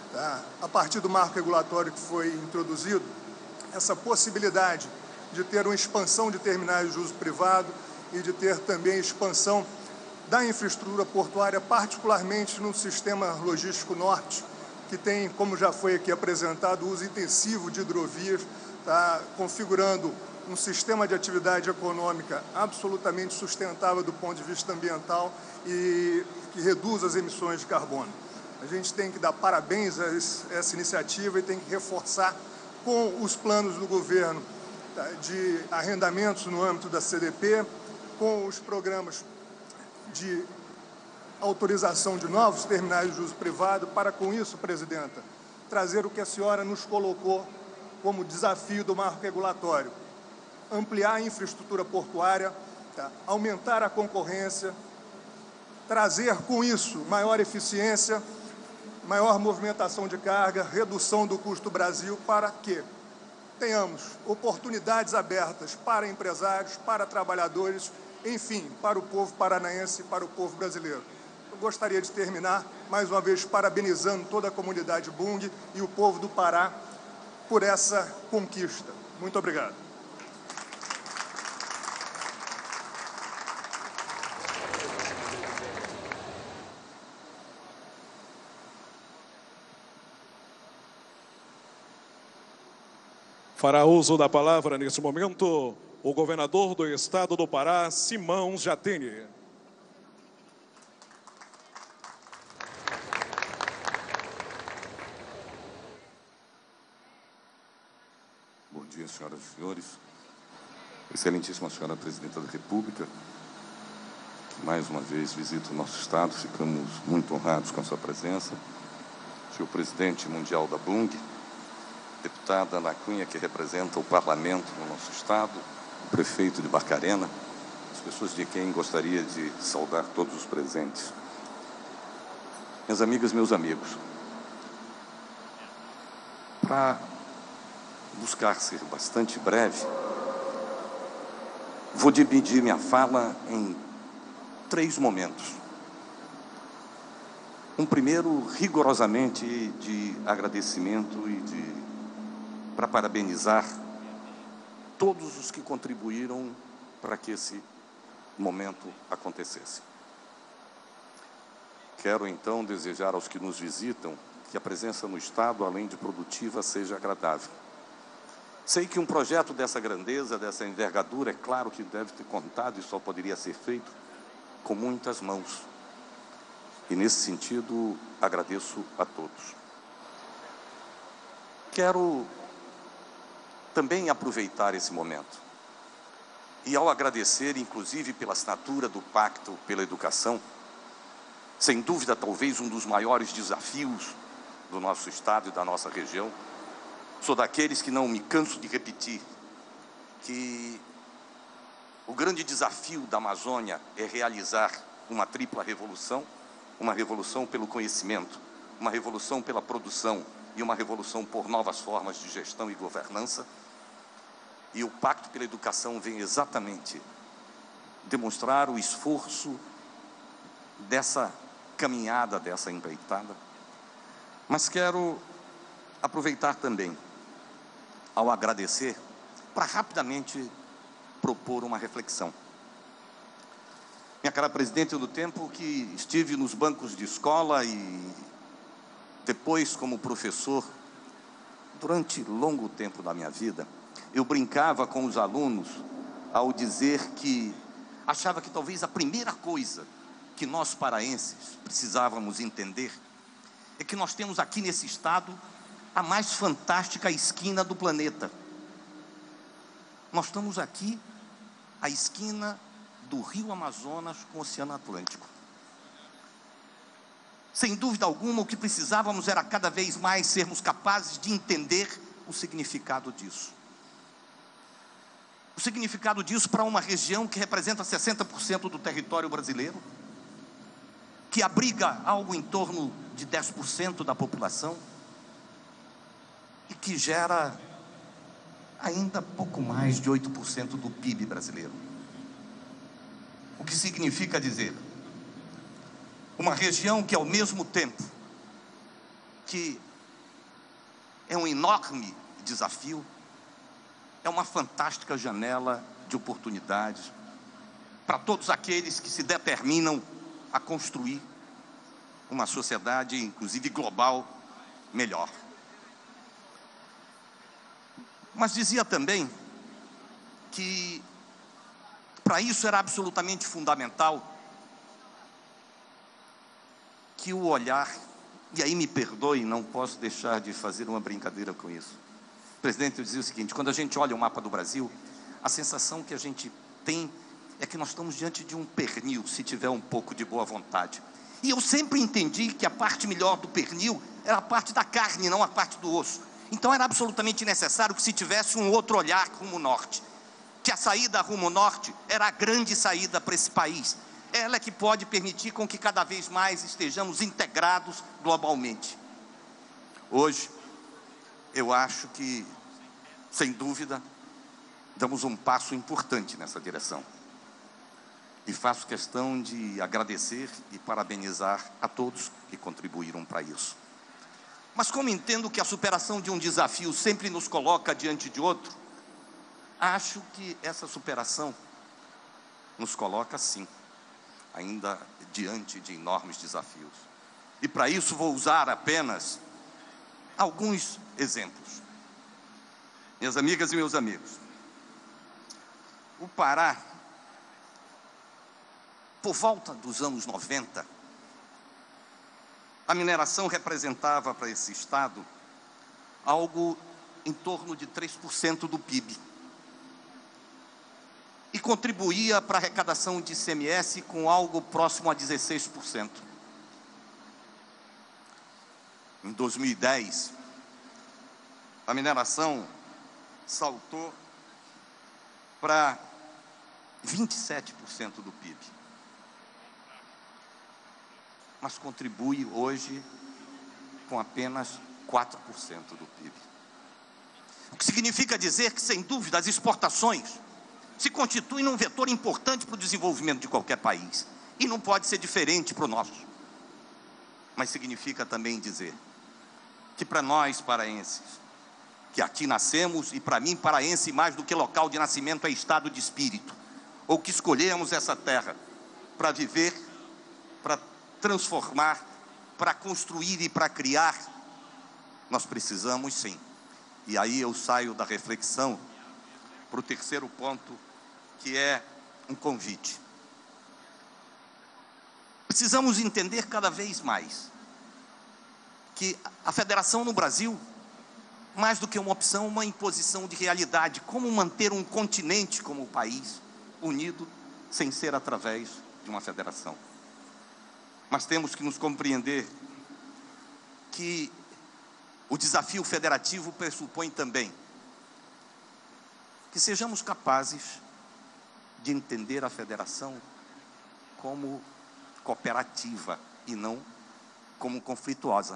H: a partir do marco regulatório que foi introduzido, essa possibilidade de ter uma expansão de terminais de uso privado e de ter também expansão da infraestrutura portuária, particularmente no sistema logístico norte, que tem, como já foi aqui apresentado, uso intensivo de hidrovias, configurando um sistema de atividade econômica absolutamente sustentável do ponto de vista ambiental e que reduz as emissões de carbono. A gente tem que dar parabéns a essa iniciativa e tem que reforçar com os planos do governo de arrendamentos no âmbito da CDP, com os programas de autorização de novos terminais de uso privado, para com isso, presidenta, trazer o que a senhora nos colocou como desafio do marco regulatório, ampliar a infraestrutura portuária, aumentar a concorrência, trazer com isso maior eficiência, maior movimentação de carga, redução do custo do Brasil, para que tenhamos oportunidades abertas para empresários, para trabalhadores, enfim, para o povo paranaense e para o povo brasileiro. Eu gostaria de terminar, mais uma vez, parabenizando toda a comunidade Bung e o povo do Pará por essa conquista. Muito obrigado.
B: Fará uso da palavra, nesse momento, o governador do estado do Pará, Simão Jatene.
D: Bom
I: dia, senhoras e senhores. Excelentíssima senhora Presidenta da República, que mais uma vez visita o nosso Estado, ficamos muito honrados com a sua presença. Senhor Presidente Mundial da Bung, deputada Ana Cunha, que representa o Parlamento no nosso Estado, o prefeito de Barcarena, as pessoas de quem gostaria de saudar todos os presentes. Minhas amigas, meus amigos, para buscar ser bastante breve, vou dividir minha fala em 3 momentos. Um primeiro, rigorosamente, de agradecimento e para parabenizar todos os que contribuíram para que esse momento acontecesse. Quero, então, desejar aos que nos visitam que a presença no Estado, além de produtiva, seja agradável. Sei que um projeto dessa grandeza, dessa envergadura, é claro que deve ter contado e só poderia ser feito com muitas mãos. E, nesse sentido, agradeço a todos. Quero também aproveitar esse momento e, ao agradecer, inclusive, pela assinatura do Pacto pela Educação, sem dúvida, talvez um dos maiores desafios do nosso Estado e da nossa região, sou daqueles que não me canso de repetir que o grande desafio da Amazônia é realizar uma tripla revolução, uma revolução pelo conhecimento, uma revolução pela produção e uma revolução por novas formas de gestão e governança. E o Pacto pela Educação vem exatamente demonstrar o esforço dessa caminhada, dessa empreitada. Mas quero aproveitar também, ao agradecer, para rapidamente propor uma reflexão. Minha cara presidente, do tempo que estive nos bancos de escola e depois como professor, durante longo tempo da minha vida, eu brincava com os alunos ao dizer que achava que talvez a primeira coisa que nós paraenses precisávamos entender é que nós temos aqui nesse estado a mais fantástica esquina do planeta. Nós estamos aqui à esquina do Rio Amazonas com o Oceano Atlântico. Sem dúvida alguma, o que precisávamos era cada vez mais sermos capazes de entender o significado disso. O significado disso para uma região que representa 60% do território brasileiro, que abriga algo em torno de 10% da população e que gera ainda pouco mais de 8% do PIB brasileiro. O que significa dizer, uma região que ao mesmo tempo que é um enorme desafio, é uma fantástica janela de oportunidades para todos aqueles que se determinam a construir uma sociedade, inclusive global, melhor. Mas dizia também que para isso era absolutamente fundamental que o olhar, e aí me perdoe, não posso deixar de fazer uma brincadeira com isso. Presidente, eu dizia o seguinte, quando a gente olha o mapa do Brasil, a sensação que a gente tem é que nós estamos diante de um pernil, se tiver um pouco de boa vontade. E eu sempre entendi que a parte melhor do pernil era a parte da carne, não a parte do osso. Então era absolutamente necessário que se tivesse um outro olhar rumo norte. Que a saída rumo norte era a grande saída para esse país. Ela é que pode permitir com que cada vez mais estejamos integrados globalmente. Hoje, eu acho que, sem dúvida, damos um passo importante nessa direção. E faço questão de agradecer e parabenizar a todos que contribuíram para isso. Mas como entendo que a superação de um desafio sempre nos coloca diante de outro, acho que essa superação nos coloca, sim, ainda diante de enormes desafios. E para isso vou usar apenas alguns exemplos. Minhas amigas e meus amigos, o Pará, por volta dos anos 90, a mineração representava para esse estado algo em torno de 3% do PIB. E contribuía para a arrecadação de ICMS com algo próximo a 16%. Em 2010, a mineração saltou para 27% do PIB. Mas contribui hoje com apenas 4% do PIB. O que significa dizer que, sem dúvida, as exportações se constituem um vetor importante para o desenvolvimento de qualquer país. E não pode ser diferente para o nosso. Mas significa também dizer que para nós paraenses, que aqui nascemos, e para mim paraense mais do que local de nascimento é estado de espírito, ou que escolhemos essa terra para viver, para transformar, para construir e para criar, nós precisamos sim. E aí eu saio da reflexão para o terceiro ponto, que é um convite. Precisamos entender cada vez mais que a federação no Brasil, mais do que uma opção, uma imposição de realidade. Como manter um continente como o país unido, sem ser através de uma federação. Mas temos que nos compreender que o desafio federativo pressupõe também que sejamos capazes de entender a federação como cooperativa e não como conflituosa.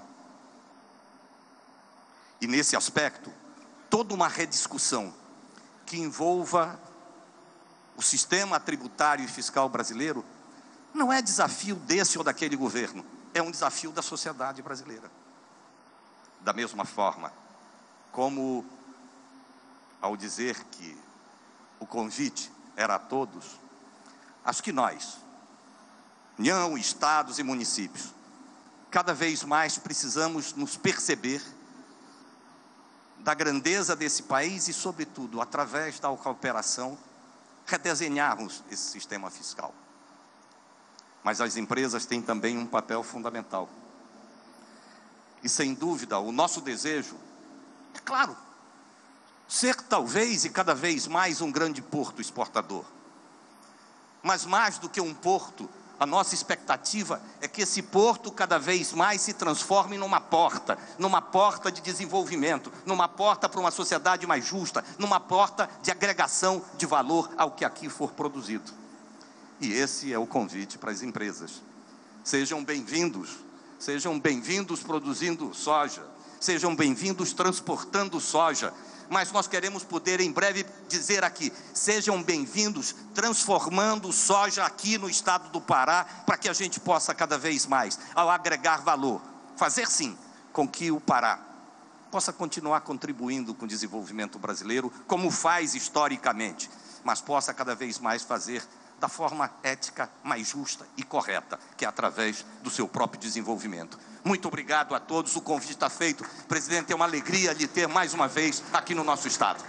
I: E nesse aspecto, toda uma rediscussão que envolva o sistema tributário e fiscal brasileiro não é desafio desse ou daquele governo, é um desafio da sociedade brasileira. Da mesma forma, como ao dizer que o convite era a todos, acho que nós, União, estados e municípios, cada vez mais precisamos nos perceber da grandeza desse país e, sobretudo, através da cooperação, redesenharmos esse sistema fiscal. Mas as empresas têm também um papel fundamental. E, sem dúvida, o nosso desejo, é claro, ser talvez e cada vez mais um grande porto exportador. Mas mais do que um porto, a nossa expectativa é que esse porto cada vez mais se transforme numa porta de desenvolvimento, numa porta para uma sociedade mais justa, numa porta de agregação de valor ao que aqui for produzido. E esse é o convite para as empresas. Sejam bem-vindos produzindo soja, sejam bem-vindos transportando soja, mas nós queremos poder em breve dizer aqui, sejam bem-vindos transformando soja aqui no estado do Pará, para que a gente possa cada vez mais, ao agregar valor, fazer sim com que o Pará possa continuar contribuindo com o desenvolvimento brasileiro, como faz historicamente, mas possa cada vez mais fazer da forma ética mais justa e correta, que é através do seu próprio desenvolvimento. Muito obrigado a todos, o convite está feito. Presidente, é uma alegria lhe ter mais uma vez aqui no nosso estado.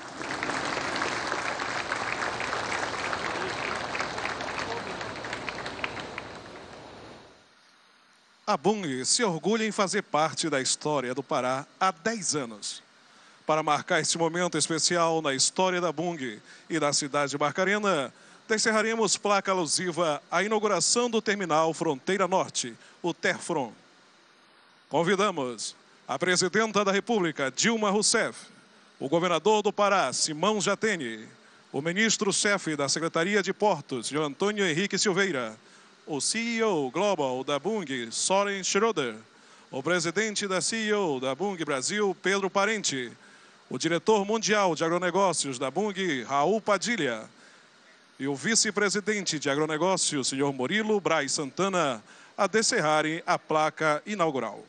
B: A Bung se orgulha em fazer parte da história do Pará há 10 anos. Para marcar este momento especial na história da Bung e da cidade de Barcarena, descerraremos placa alusiva à inauguração do terminal Fronteira Norte, o TERFRON. Convidamos a Presidenta da República, Dilma Rousseff, o Governador do Pará, Simão Jatene, o Ministro-Chefe da Secretaria de Portos, Antônio Henrique Silveira, o CEO Global da Bung, Soren Schroeder, o Presidente da CEO da Bung Brasil, Pedro Parente, o Diretor Mundial de Agronegócios da Bung, Raul Padilha, e o Vice-Presidente de Agronegócios, Sr. Murilo Braz Santana, a descerrarem a placa inaugural.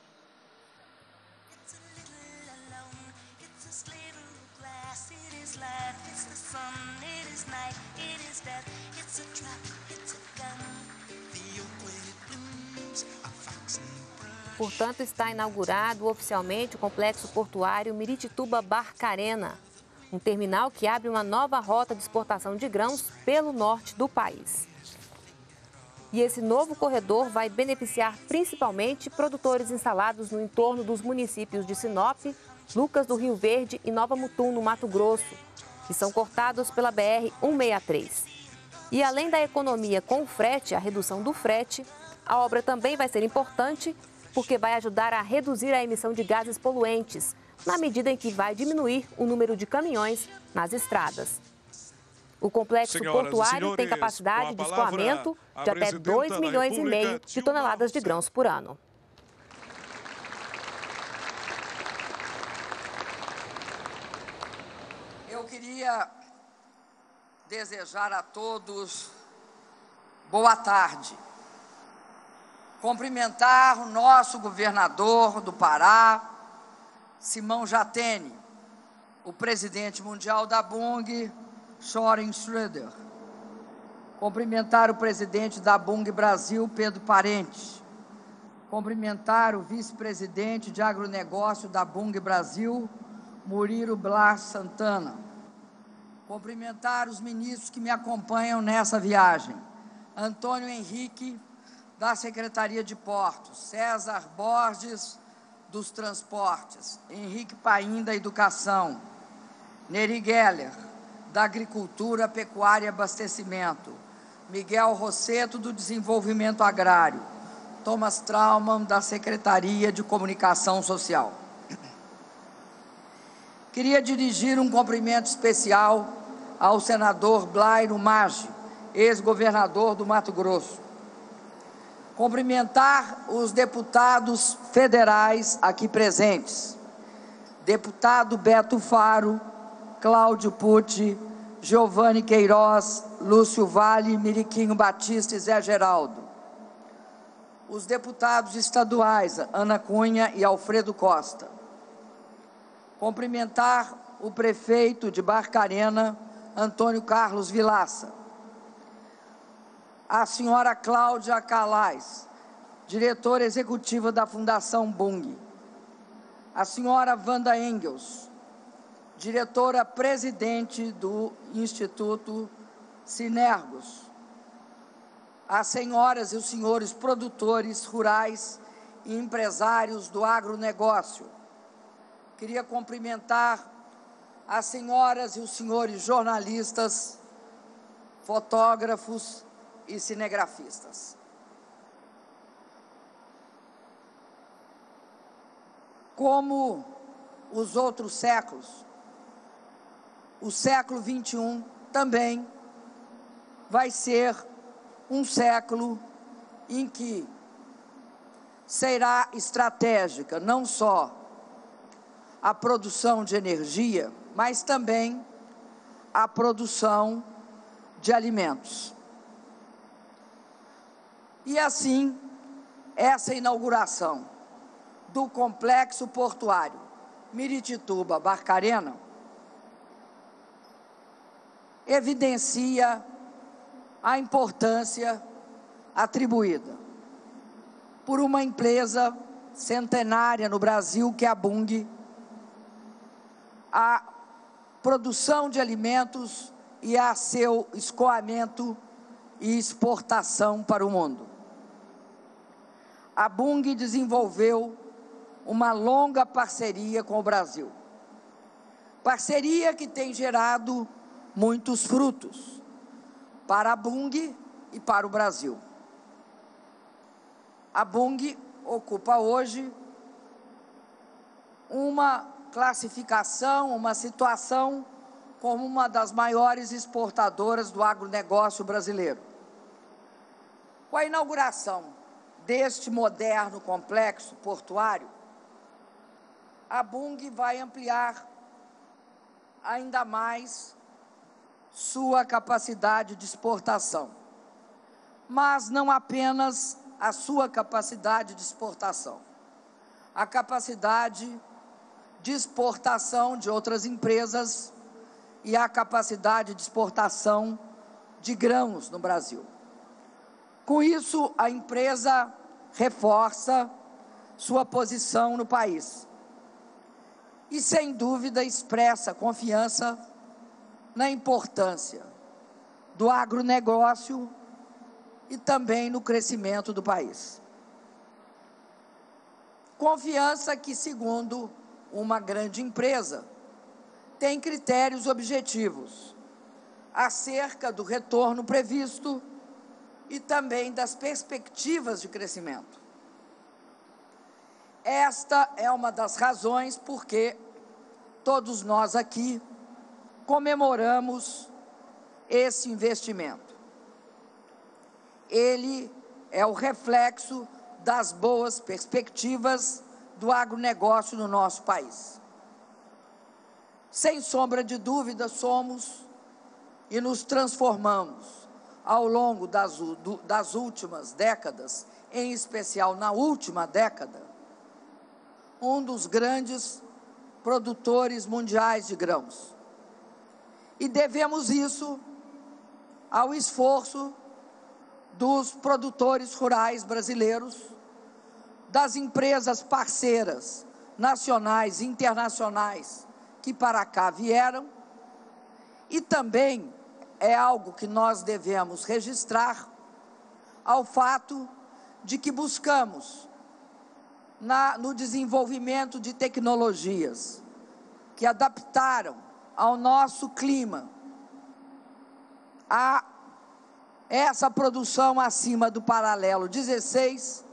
A: Portanto, está inaugurado oficialmente o Complexo Portuário Miritituba Barcarena, um terminal que abre uma nova rota de exportação de grãos pelo norte do país. E esse novo corredor vai beneficiar principalmente produtores instalados no entorno dos municípios de Sinop, Lucas do Rio Verde e Nova Mutum, no Mato Grosso, que são cortados pela BR-163. E além da economia com o frete, a redução do frete, a obra também vai ser importante porque vai ajudar a reduzir a emissão de gases poluentes, na medida em que vai diminuir o número de caminhões nas estradas. O complexo portuário tem capacidade de escoamento de até 2,5 milhões de toneladas de grãos por ano.
J: Eu queria desejar a todos boa tarde. Cumprimentar o nosso governador do Pará, Simão Jatene, o presidente mundial da Bung, Soren Schröder. Cumprimentar o presidente da Bung Brasil, Pedro Parente. Cumprimentar o vice-presidente de agronegócio da Bung Brasil, Murilo Blas Santana. Cumprimentar os ministros que me acompanham nessa viagem. Antônio Henrique, da Secretaria de Portos, César Borges, dos Transportes, Henrique Paim, da Educação, Neri Geller, da Agricultura, Pecuária e Abastecimento, Miguel Rosseto, do Desenvolvimento Agrário, Thomas Traumann, da Secretaria de Comunicação Social. Queria dirigir um cumprimento especial ao senador Blairo Maggi, ex-governador do Mato Grosso. Cumprimentar os deputados federais aqui presentes. Deputado Beto Faro, Cláudio Pucci, Giovanni Queiroz, Lúcio Vale, Miriquinho Batista e Zé Geraldo. Os deputados estaduais, Ana Cunha e Alfredo Costa. Cumprimentar o prefeito de Barcarena, Antônio Carlos Vilaça. A senhora Cláudia Calais, diretora executiva da Fundação Bung. A senhora Wanda Engels, diretora-presidente do Instituto Sinergos. As senhoras e os senhores produtores rurais e empresários do agronegócio. Queria cumprimentar as senhoras e os senhores jornalistas, fotógrafos e cinegrafistas. Como os outros séculos, o século XXI também vai ser um século em que será estratégica não só a produção de energia, mas também a produção de alimentos. E assim, essa inauguração do complexo portuário Miritituba-Barcarena evidencia a importância atribuída por uma empresa centenária no Brasil, que é a Bung, a produção de alimentos e a seu escoamento e exportação para o mundo. A Bung desenvolveu uma longa parceria com o Brasil. Parceria que tem gerado muitos frutos para a Bung e para o Brasil. A Bung ocupa hoje uma classificação, uma situação como uma das maiores exportadoras do agronegócio brasileiro. Com a inauguração deste moderno complexo portuário, a Bung vai ampliar ainda mais sua capacidade de exportação. Mas não apenas a sua capacidade de exportação, a capacidade de exportação de outras empresas e a capacidade de exportação de grãos no Brasil. Com isso, a empresa reforça sua posição no país e, sem dúvida, expressa confiança na importância do agronegócio e também no crescimento do país. Confiança que, segundo uma grande empresa, tem critérios objetivos acerca do retorno previsto e também das perspectivas de crescimento. Esta é uma das razões por que todos nós aqui comemoramos esse investimento. Ele é o reflexo das boas perspectivas do agronegócio no nosso país. Sem sombra de dúvida, somos e nos transformamos ao longo das últimas décadas, em especial na última década, um dos grandes produtores mundiais de grãos. E devemos isso ao esforço dos produtores rurais brasileiros, das empresas parceiras nacionais e internacionais que para cá vieram, e também é algo que nós devemos registrar ao fato de que buscamos no desenvolvimento de tecnologias que adaptaram ao nosso clima a essa produção acima do paralelo 16,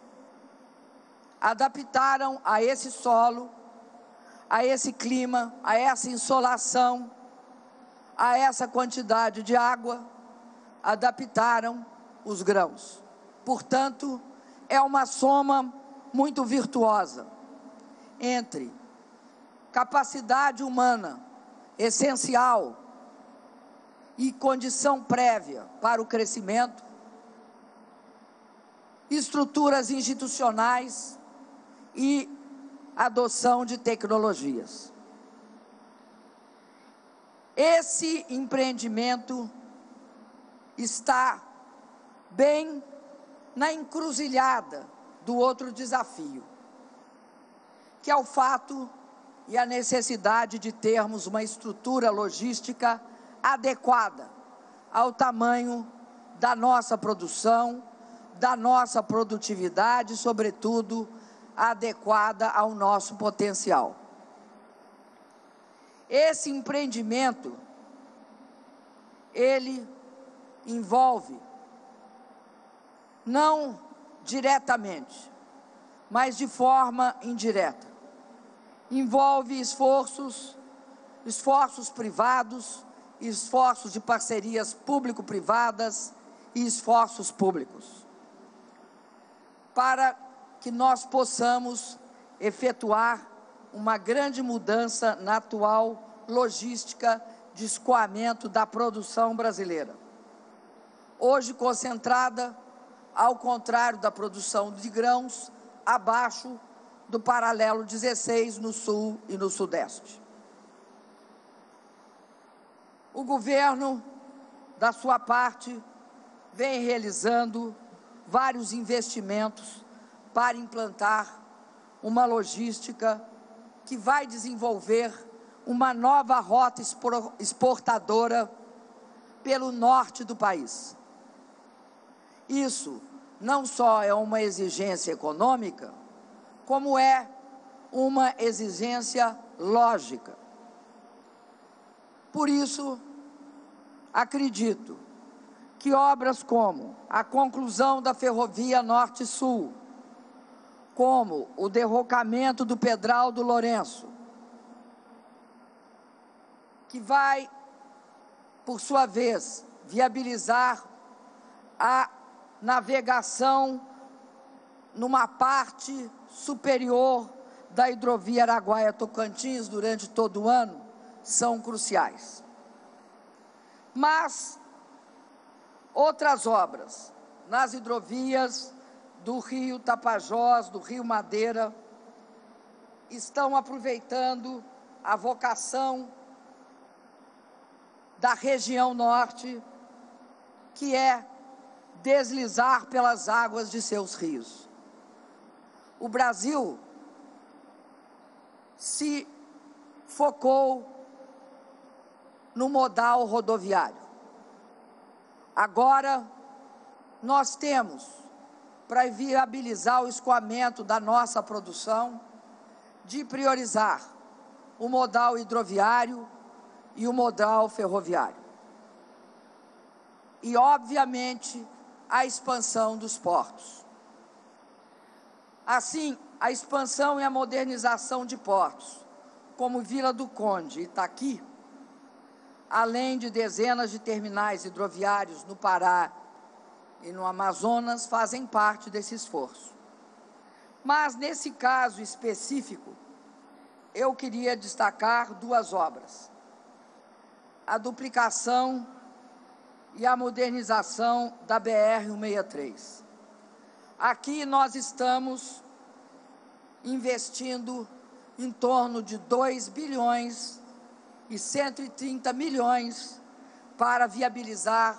J: adaptaram a esse solo, a esse clima, a essa insolação, a essa quantidade de água, adaptaram os grãos. Portanto, é uma soma muito virtuosa entre capacidade humana essencial e condição prévia para o crescimento, estruturas institucionais e adoção de tecnologias. Esse empreendimento está bem na encruzilhada do outro desafio, que é o fato e a necessidade de termos uma estrutura logística adequada ao tamanho da nossa produção, da nossa produtividade, sobretudo adequada ao nosso potencial. Esse empreendimento, ele envolve, não diretamente, mas de forma indireta, envolve esforços privados, esforços de parcerias público-privadas e esforços públicos, para que nós possamos efetuar uma grande mudança na atual logística de escoamento da produção brasileira, hoje concentrada, ao contrário da produção de grãos, abaixo do paralelo 16 no sul e no sudeste. O governo, da sua parte, vem realizando vários investimentos para implantar uma logística que vai desenvolver uma nova rota exportadora pelo norte do país. Isso não só é uma exigência econômica, como é uma exigência lógica. Por isso, acredito que obras como a conclusão da ferrovia Norte-Sul, como o derrocamento do Pedral do Lourenço, que vai, por sua vez, viabilizar a navegação numa parte superior da hidrovia Araguaia-Tocantins durante todo o ano, são cruciais. Mas outras obras nas hidrovias do Rio Tapajós, do Rio Madeira, estão aproveitando a vocação da região norte, que é deslizar pelas águas de seus rios. O Brasil se focou no modal rodoviário. Agora, nós temos, para viabilizar o escoamento da nossa produção, de priorizar o modal hidroviário e o modal ferroviário. E, obviamente, a expansão dos portos. Assim, a expansão e a modernização de portos, como Vila do Conde e Itaqui, além de dezenas de terminais hidroviários no Pará e no Amazonas, fazem parte desse esforço. Mas, nesse caso específico, eu queria destacar duas obras: a duplicação e a modernização da BR-163. Aqui nós estamos investindo em torno de 2 bilhões e 130 milhões para viabilizar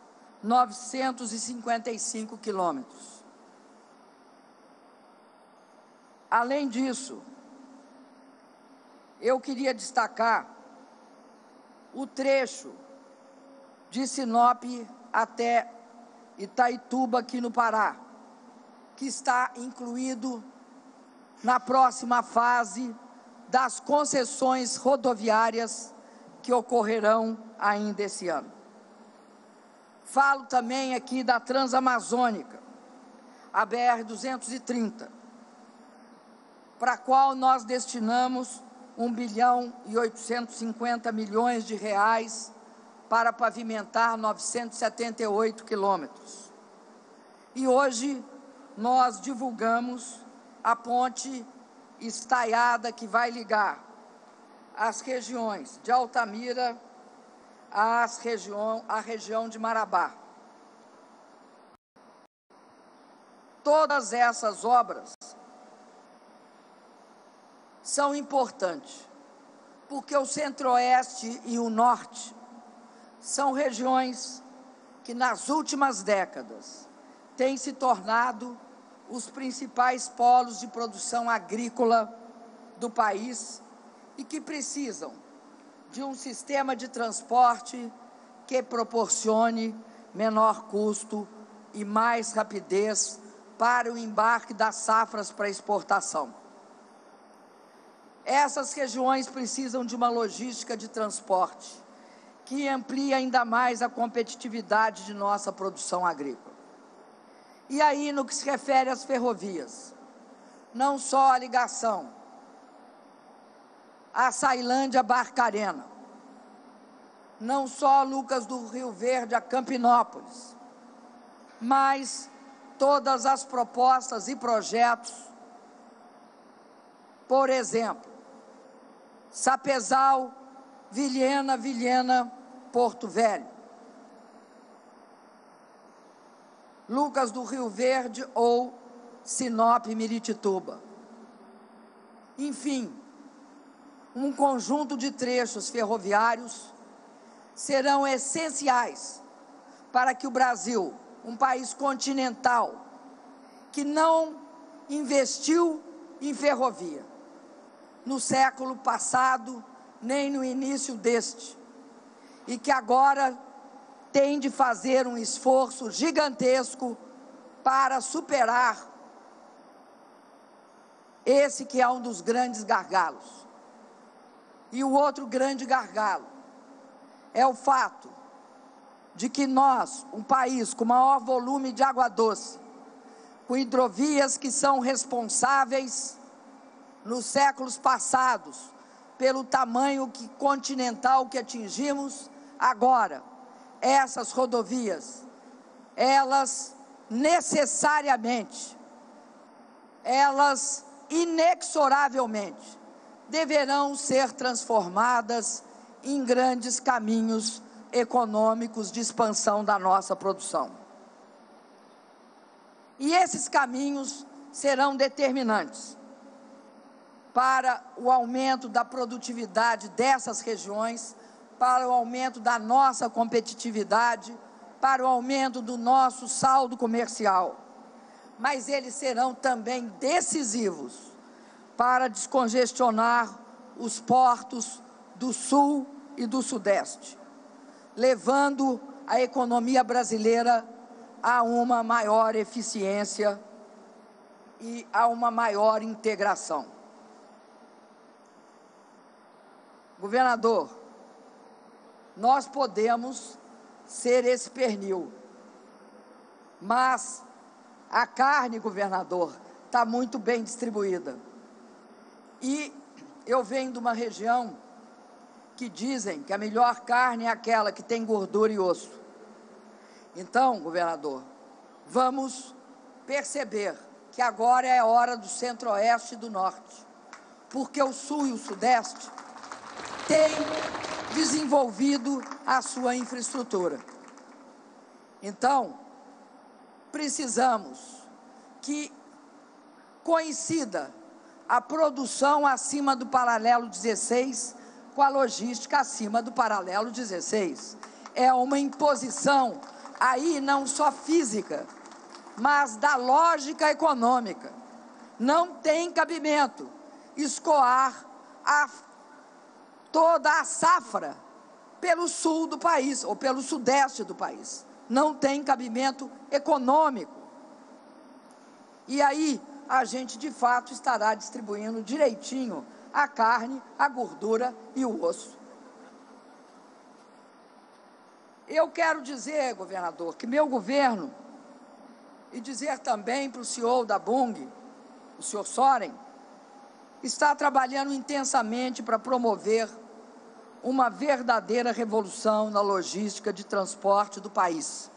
J: 955 quilômetros. Além disso, eu queria destacar o trecho de Sinop até Itaituba, aqui no Pará, que está incluído na próxima fase das concessões rodoviárias que ocorrerão ainda esse ano. Falo também aqui da Transamazônica, a BR-230, para a qual nós destinamos 1 bilhão e 850 milhões de reais para pavimentar 978 quilômetros. E hoje nós divulgamos a ponte estaiada que vai ligar as regiões de Altamira à região de Marabá. Todas essas obras são importantes, porque o Centro-Oeste e o Norte são regiões que, nas últimas décadas, têm se tornado os principais polos de produção agrícola do país e que precisam de um sistema de transporte que proporcione menor custo e mais rapidez para o embarque das safras para exportação. Essas regiões precisam de uma logística de transporte que amplie ainda mais a competitividade de nossa produção agrícola. E aí, no que se refere às ferrovias, não só a ligação a Ceilândia-Barcarena, não só Lucas do Rio Verde a Campinópolis, mas todas as propostas e projetos, por exemplo, Sapezal, Vilhena, Porto Velho, Lucas do Rio Verde ou Sinop, Miritituba. Enfim, um conjunto de trechos ferroviários serão essenciais para que o Brasil, um país continental, que não investiu em ferrovia no século passado, nem no início deste, e que agora tem de fazer um esforço gigantesco para superar esse que é um dos grandes gargalos. E o outro grande gargalo é o fato de que nós, um país com maior volume de água doce, com hidrovias que são responsáveis nos séculos passados pelo tamanho continental que atingimos, agora, essas rodovias, elas necessariamente, elas inexoravelmente deverão ser transformadas em grandes caminhos econômicos de expansão da nossa produção. E esses caminhos serão determinantes para o aumento da produtividade dessas regiões, para o aumento da nossa competitividade, para o aumento do nosso saldo comercial. Mas eles serão também decisivos para descongestionar os portos do Sul e do Sudeste, levando a economia brasileira a uma maior eficiência e a uma maior integração. Governador, nós podemos ser esse pernil, mas a carne, governador, está muito bem distribuída. E eu venho de uma região que dizem que a melhor carne é aquela que tem gordura e osso. Então, governador, vamos perceber que agora é a hora do Centro-Oeste e do Norte, porque o Sul e o Sudeste têm desenvolvido a sua infraestrutura. Então, precisamos que coincida a produção acima do paralelo 16 com a logística acima do paralelo 16. É uma imposição aí não só física, mas da lógica econômica. Não tem cabimento escoar toda a safra pelo sul do país ou pelo sudeste do país. Não tem cabimento econômico. E aí a gente de fato estará distribuindo direitinho a carne, a gordura e o osso. Eu quero dizer, governador, que meu governo, e dizer também para o CEO da Bunge, o senhor Soren, está trabalhando intensamente para promover uma verdadeira revolução na logística de transporte do país.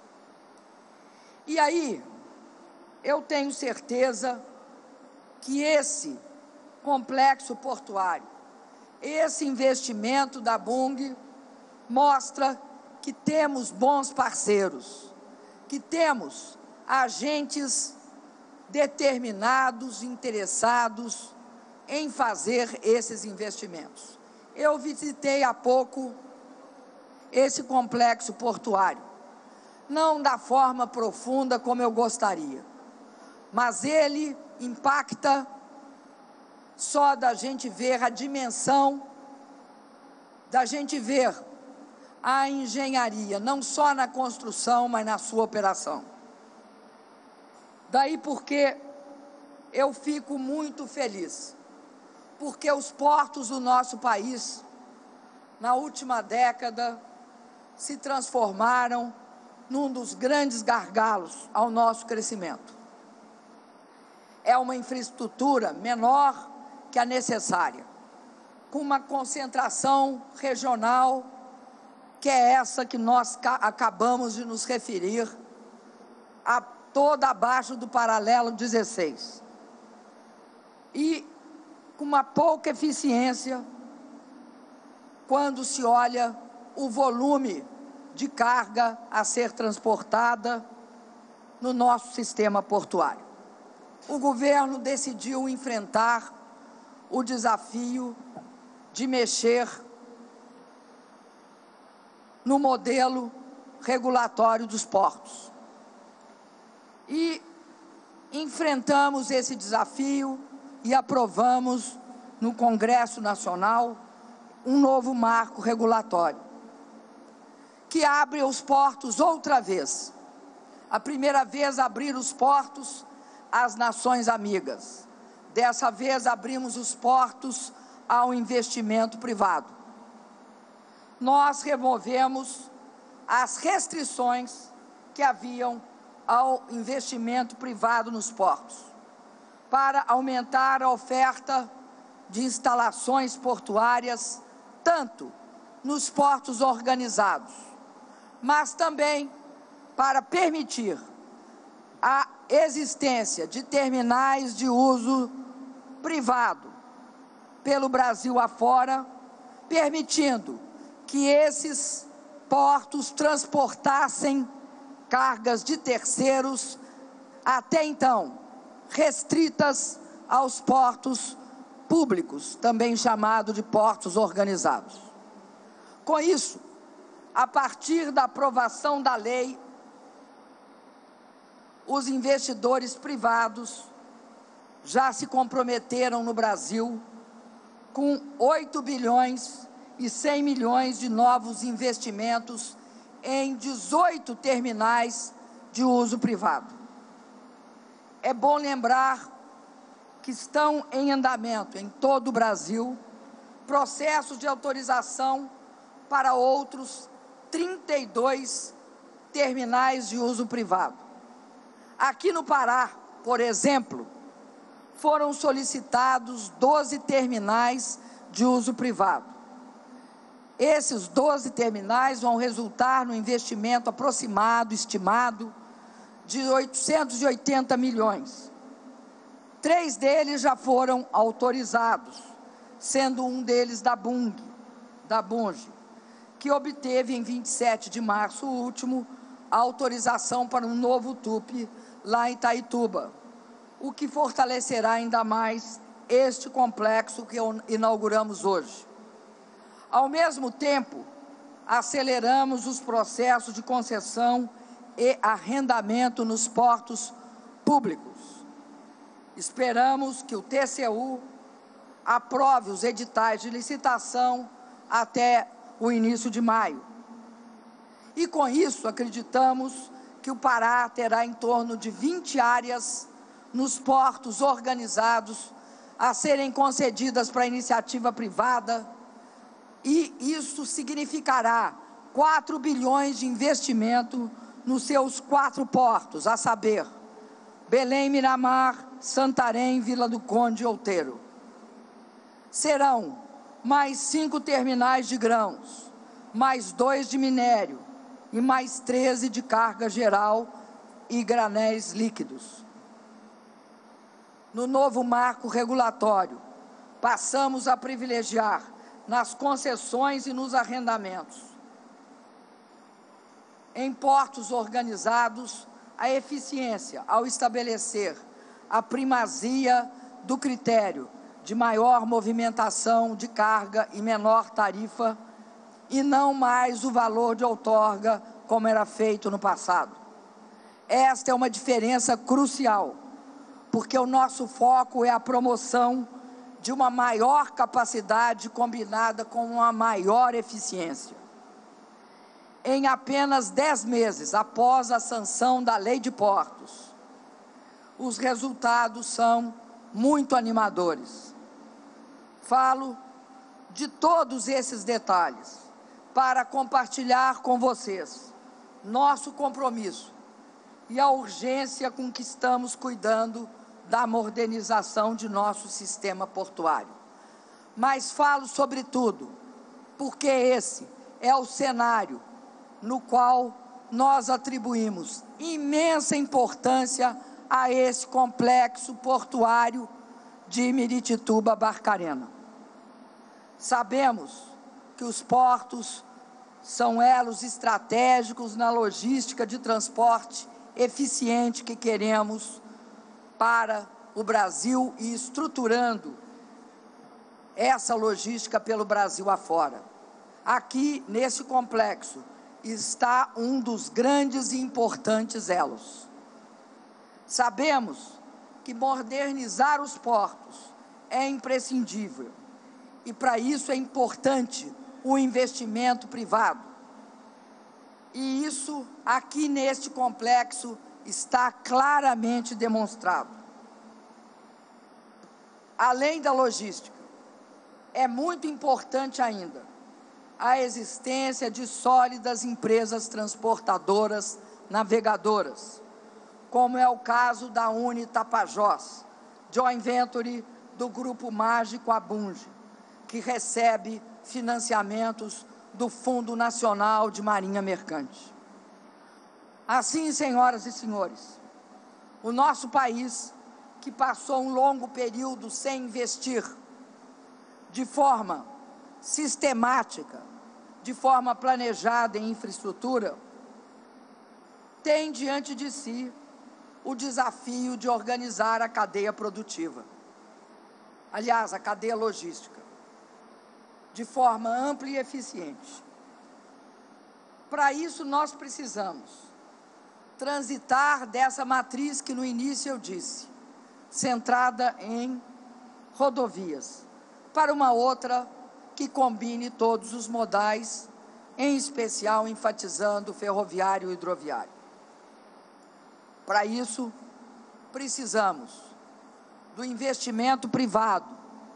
J: E aí, eu tenho certeza que esse complexo portuário, esse investimento da Bunge, mostra que temos bons parceiros, que temos agentes determinados, interessados em fazer esses investimentos. Eu visitei há pouco esse complexo portuário, não da forma profunda como eu gostaria, mas ele impacta só da gente ver a dimensão, da gente ver a engenharia, não só na construção, mas na sua operação. Daí porque eu fico muito feliz, porque os portos do nosso país, na última década, se transformaram num dos grandes gargalos ao nosso crescimento. É uma infraestrutura menor que a necessária, com uma concentração regional, que é essa que nós acabamos de nos referir, toda abaixo do paralelo 16. E com uma pouca eficiência, quando se olha o volume de carga a ser transportada no nosso sistema portuário. O governo decidiu enfrentar o desafio de mexer no modelo regulatório dos portos. E enfrentamos esse desafio e aprovamos no Congresso Nacional um novo marco regulatório, que abre os portos outra vez. A primeira vez abrir os portos às nações amigas. Dessa vez abrimos os portos ao investimento privado. Nós removemos as restrições que haviam ao investimento privado nos portos, para aumentar a oferta de instalações portuárias, tanto nos portos organizados, mas também para permitir a existência de terminais de uso privado pelo Brasil afora, permitindo que esses portos transportassem cargas de terceiros, até então restritas aos portos públicos, também chamado de portos organizados. Com isso, a partir da aprovação da lei, os investidores privados já se comprometeram no Brasil com 8 bilhões e 100 milhões de novos investimentos em 18 terminais de uso privado. É bom lembrar que estão em andamento em todo o Brasil processos de autorização para outros 32 terminais de uso privado. Aqui no Pará, por exemplo, foram solicitados 12 terminais de uso privado. Esses 12 terminais vão resultar no investimento aproximado, estimado, de 880 milhões. 3 deles já foram autorizados, sendo um deles da Bunge, que obteve em 27 de março último a autorização para um novo TUP lá em Itaituba, o que fortalecerá ainda mais este complexo que inauguramos hoje. Ao mesmo tempo, aceleramos os processos de concessão e arrendamento nos portos públicos. Esperamos que o TCU aprove os editais de licitação até o início de maio. E com isso, acreditamos que o Pará terá em torno de 20 áreas nos portos organizados a serem concedidas para a iniciativa privada, e isso significará 4 bilhões de investimento nos seus 4 portos, a saber, Belém, Miramar, Santarém, Vila do Conde e Outeiro. Serão mais 5 terminais de grãos, mais 2 de minério e mais 13 de carga geral e granéis líquidos. No novo marco regulatório, passamos a privilegiar nas concessões e nos arrendamentos, em portos organizados, a eficiência ao estabelecer a primazia do critério de maior movimentação de carga e menor tarifa, e não mais o valor de outorga, como era feito no passado. Esta é uma diferença crucial, porque o nosso foco é a promoção de uma maior capacidade combinada com uma maior eficiência. Em apenas 10 meses após a sanção da Lei de Portos, os resultados são muito animadores. Falo de todos esses detalhes para compartilhar com vocês nosso compromisso e a urgência com que estamos cuidando da modernização de nosso sistema portuário. Mas falo sobretudo porque esse é o cenário no qual nós atribuímos imensa importância a esse complexo portuário de Miritituba-Barcarena. Sabemos que os portos são elos estratégicos na logística de transporte eficiente que queremos para o Brasil e estruturando essa logística pelo Brasil afora. Aqui, nesse complexo, está um dos grandes e importantes elos. Sabemos que modernizar os portos é imprescindível e, para isso, é importante o investimento privado. E isso, aqui neste complexo, está claramente demonstrado. Além da logística, é muito importante ainda a existência de sólidas empresas transportadoras navegadoras, como é o caso da Uni Tapajós, joint venture do Grupo Mágico Abunge, que recebe financiamentos do Fundo Nacional de Marinha Mercante. Assim, senhoras e senhores, o nosso país, que passou um longo período sem investir de forma sistemática, de forma planejada em infraestrutura, tem diante de si o desafio de organizar a cadeia produtiva, aliás, a cadeia logística, de forma ampla e eficiente. Para isso, nós precisamos transitar dessa matriz que no início eu disse, centrada em rodovias, para uma outra que combine todos os modais, em especial enfatizando o ferroviário e hidroviário. Para isso, precisamos do investimento privado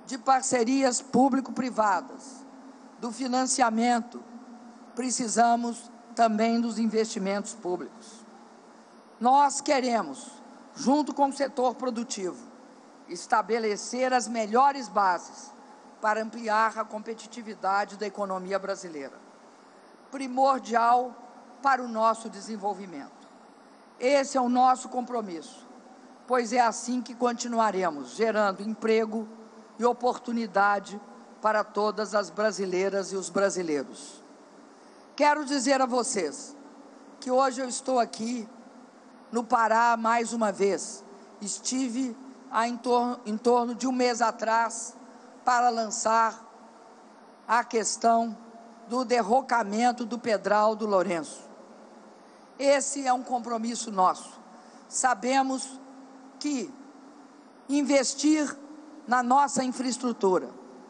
J: de parcerias público-privadas, do financiamento, precisamos também dos investimentos públicos. Nós queremos, junto com o setor produtivo, estabelecer as melhores bases para ampliar a competitividade da economia brasileira, primordial para o nosso desenvolvimento. Esse é o nosso compromisso, pois é assim que continuaremos gerando emprego e oportunidade para todas as brasileiras e os brasileiros. Quero dizer a vocês que hoje eu estou aqui no Pará mais uma vez. Estive há em torno de um mês atrás para lançar a questão do derrocamento do Pedral do Lourenço. Esse é um compromisso nosso. Sabemos que investir na nossa infraestrutura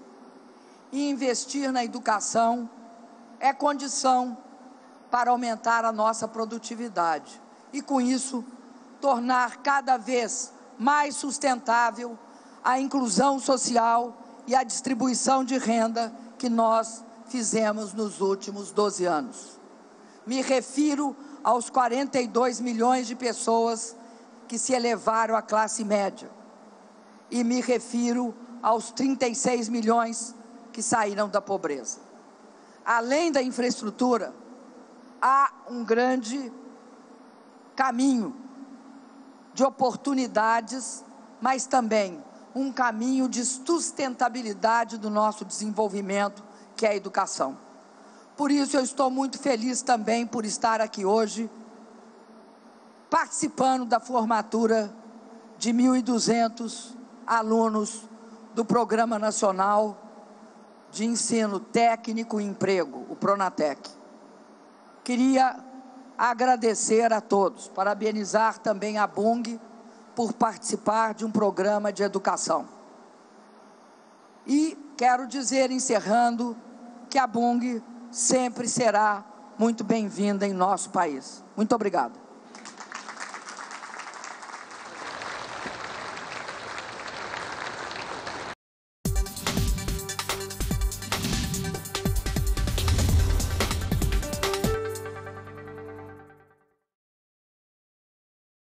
J: e investir na educação é condição para aumentar a nossa produtividade e, com isso, tornar cada vez mais sustentável a inclusão social e a distribuição de renda que nós fizemos nos últimos 12 anos. Me refiro aos 42 milhões de pessoas que se elevaram à classe média e me refiro aos 36 milhões que saíram da pobreza. Além da infraestrutura, há um grande caminho de oportunidades, mas também um caminho de sustentabilidade do nosso desenvolvimento, que é a educação. Por isso, eu estou muito feliz também por estar aqui hoje, participando da formatura de 1.200 alunos do Programa Nacional de Ensino Técnico e Emprego, o Pronatec. Queria agradecer a todos, parabenizar também a Bung por participar de um programa de educação. E quero dizer, encerrando, que a Bung sempre será muito bem-vinda em nosso país. Muito obrigado.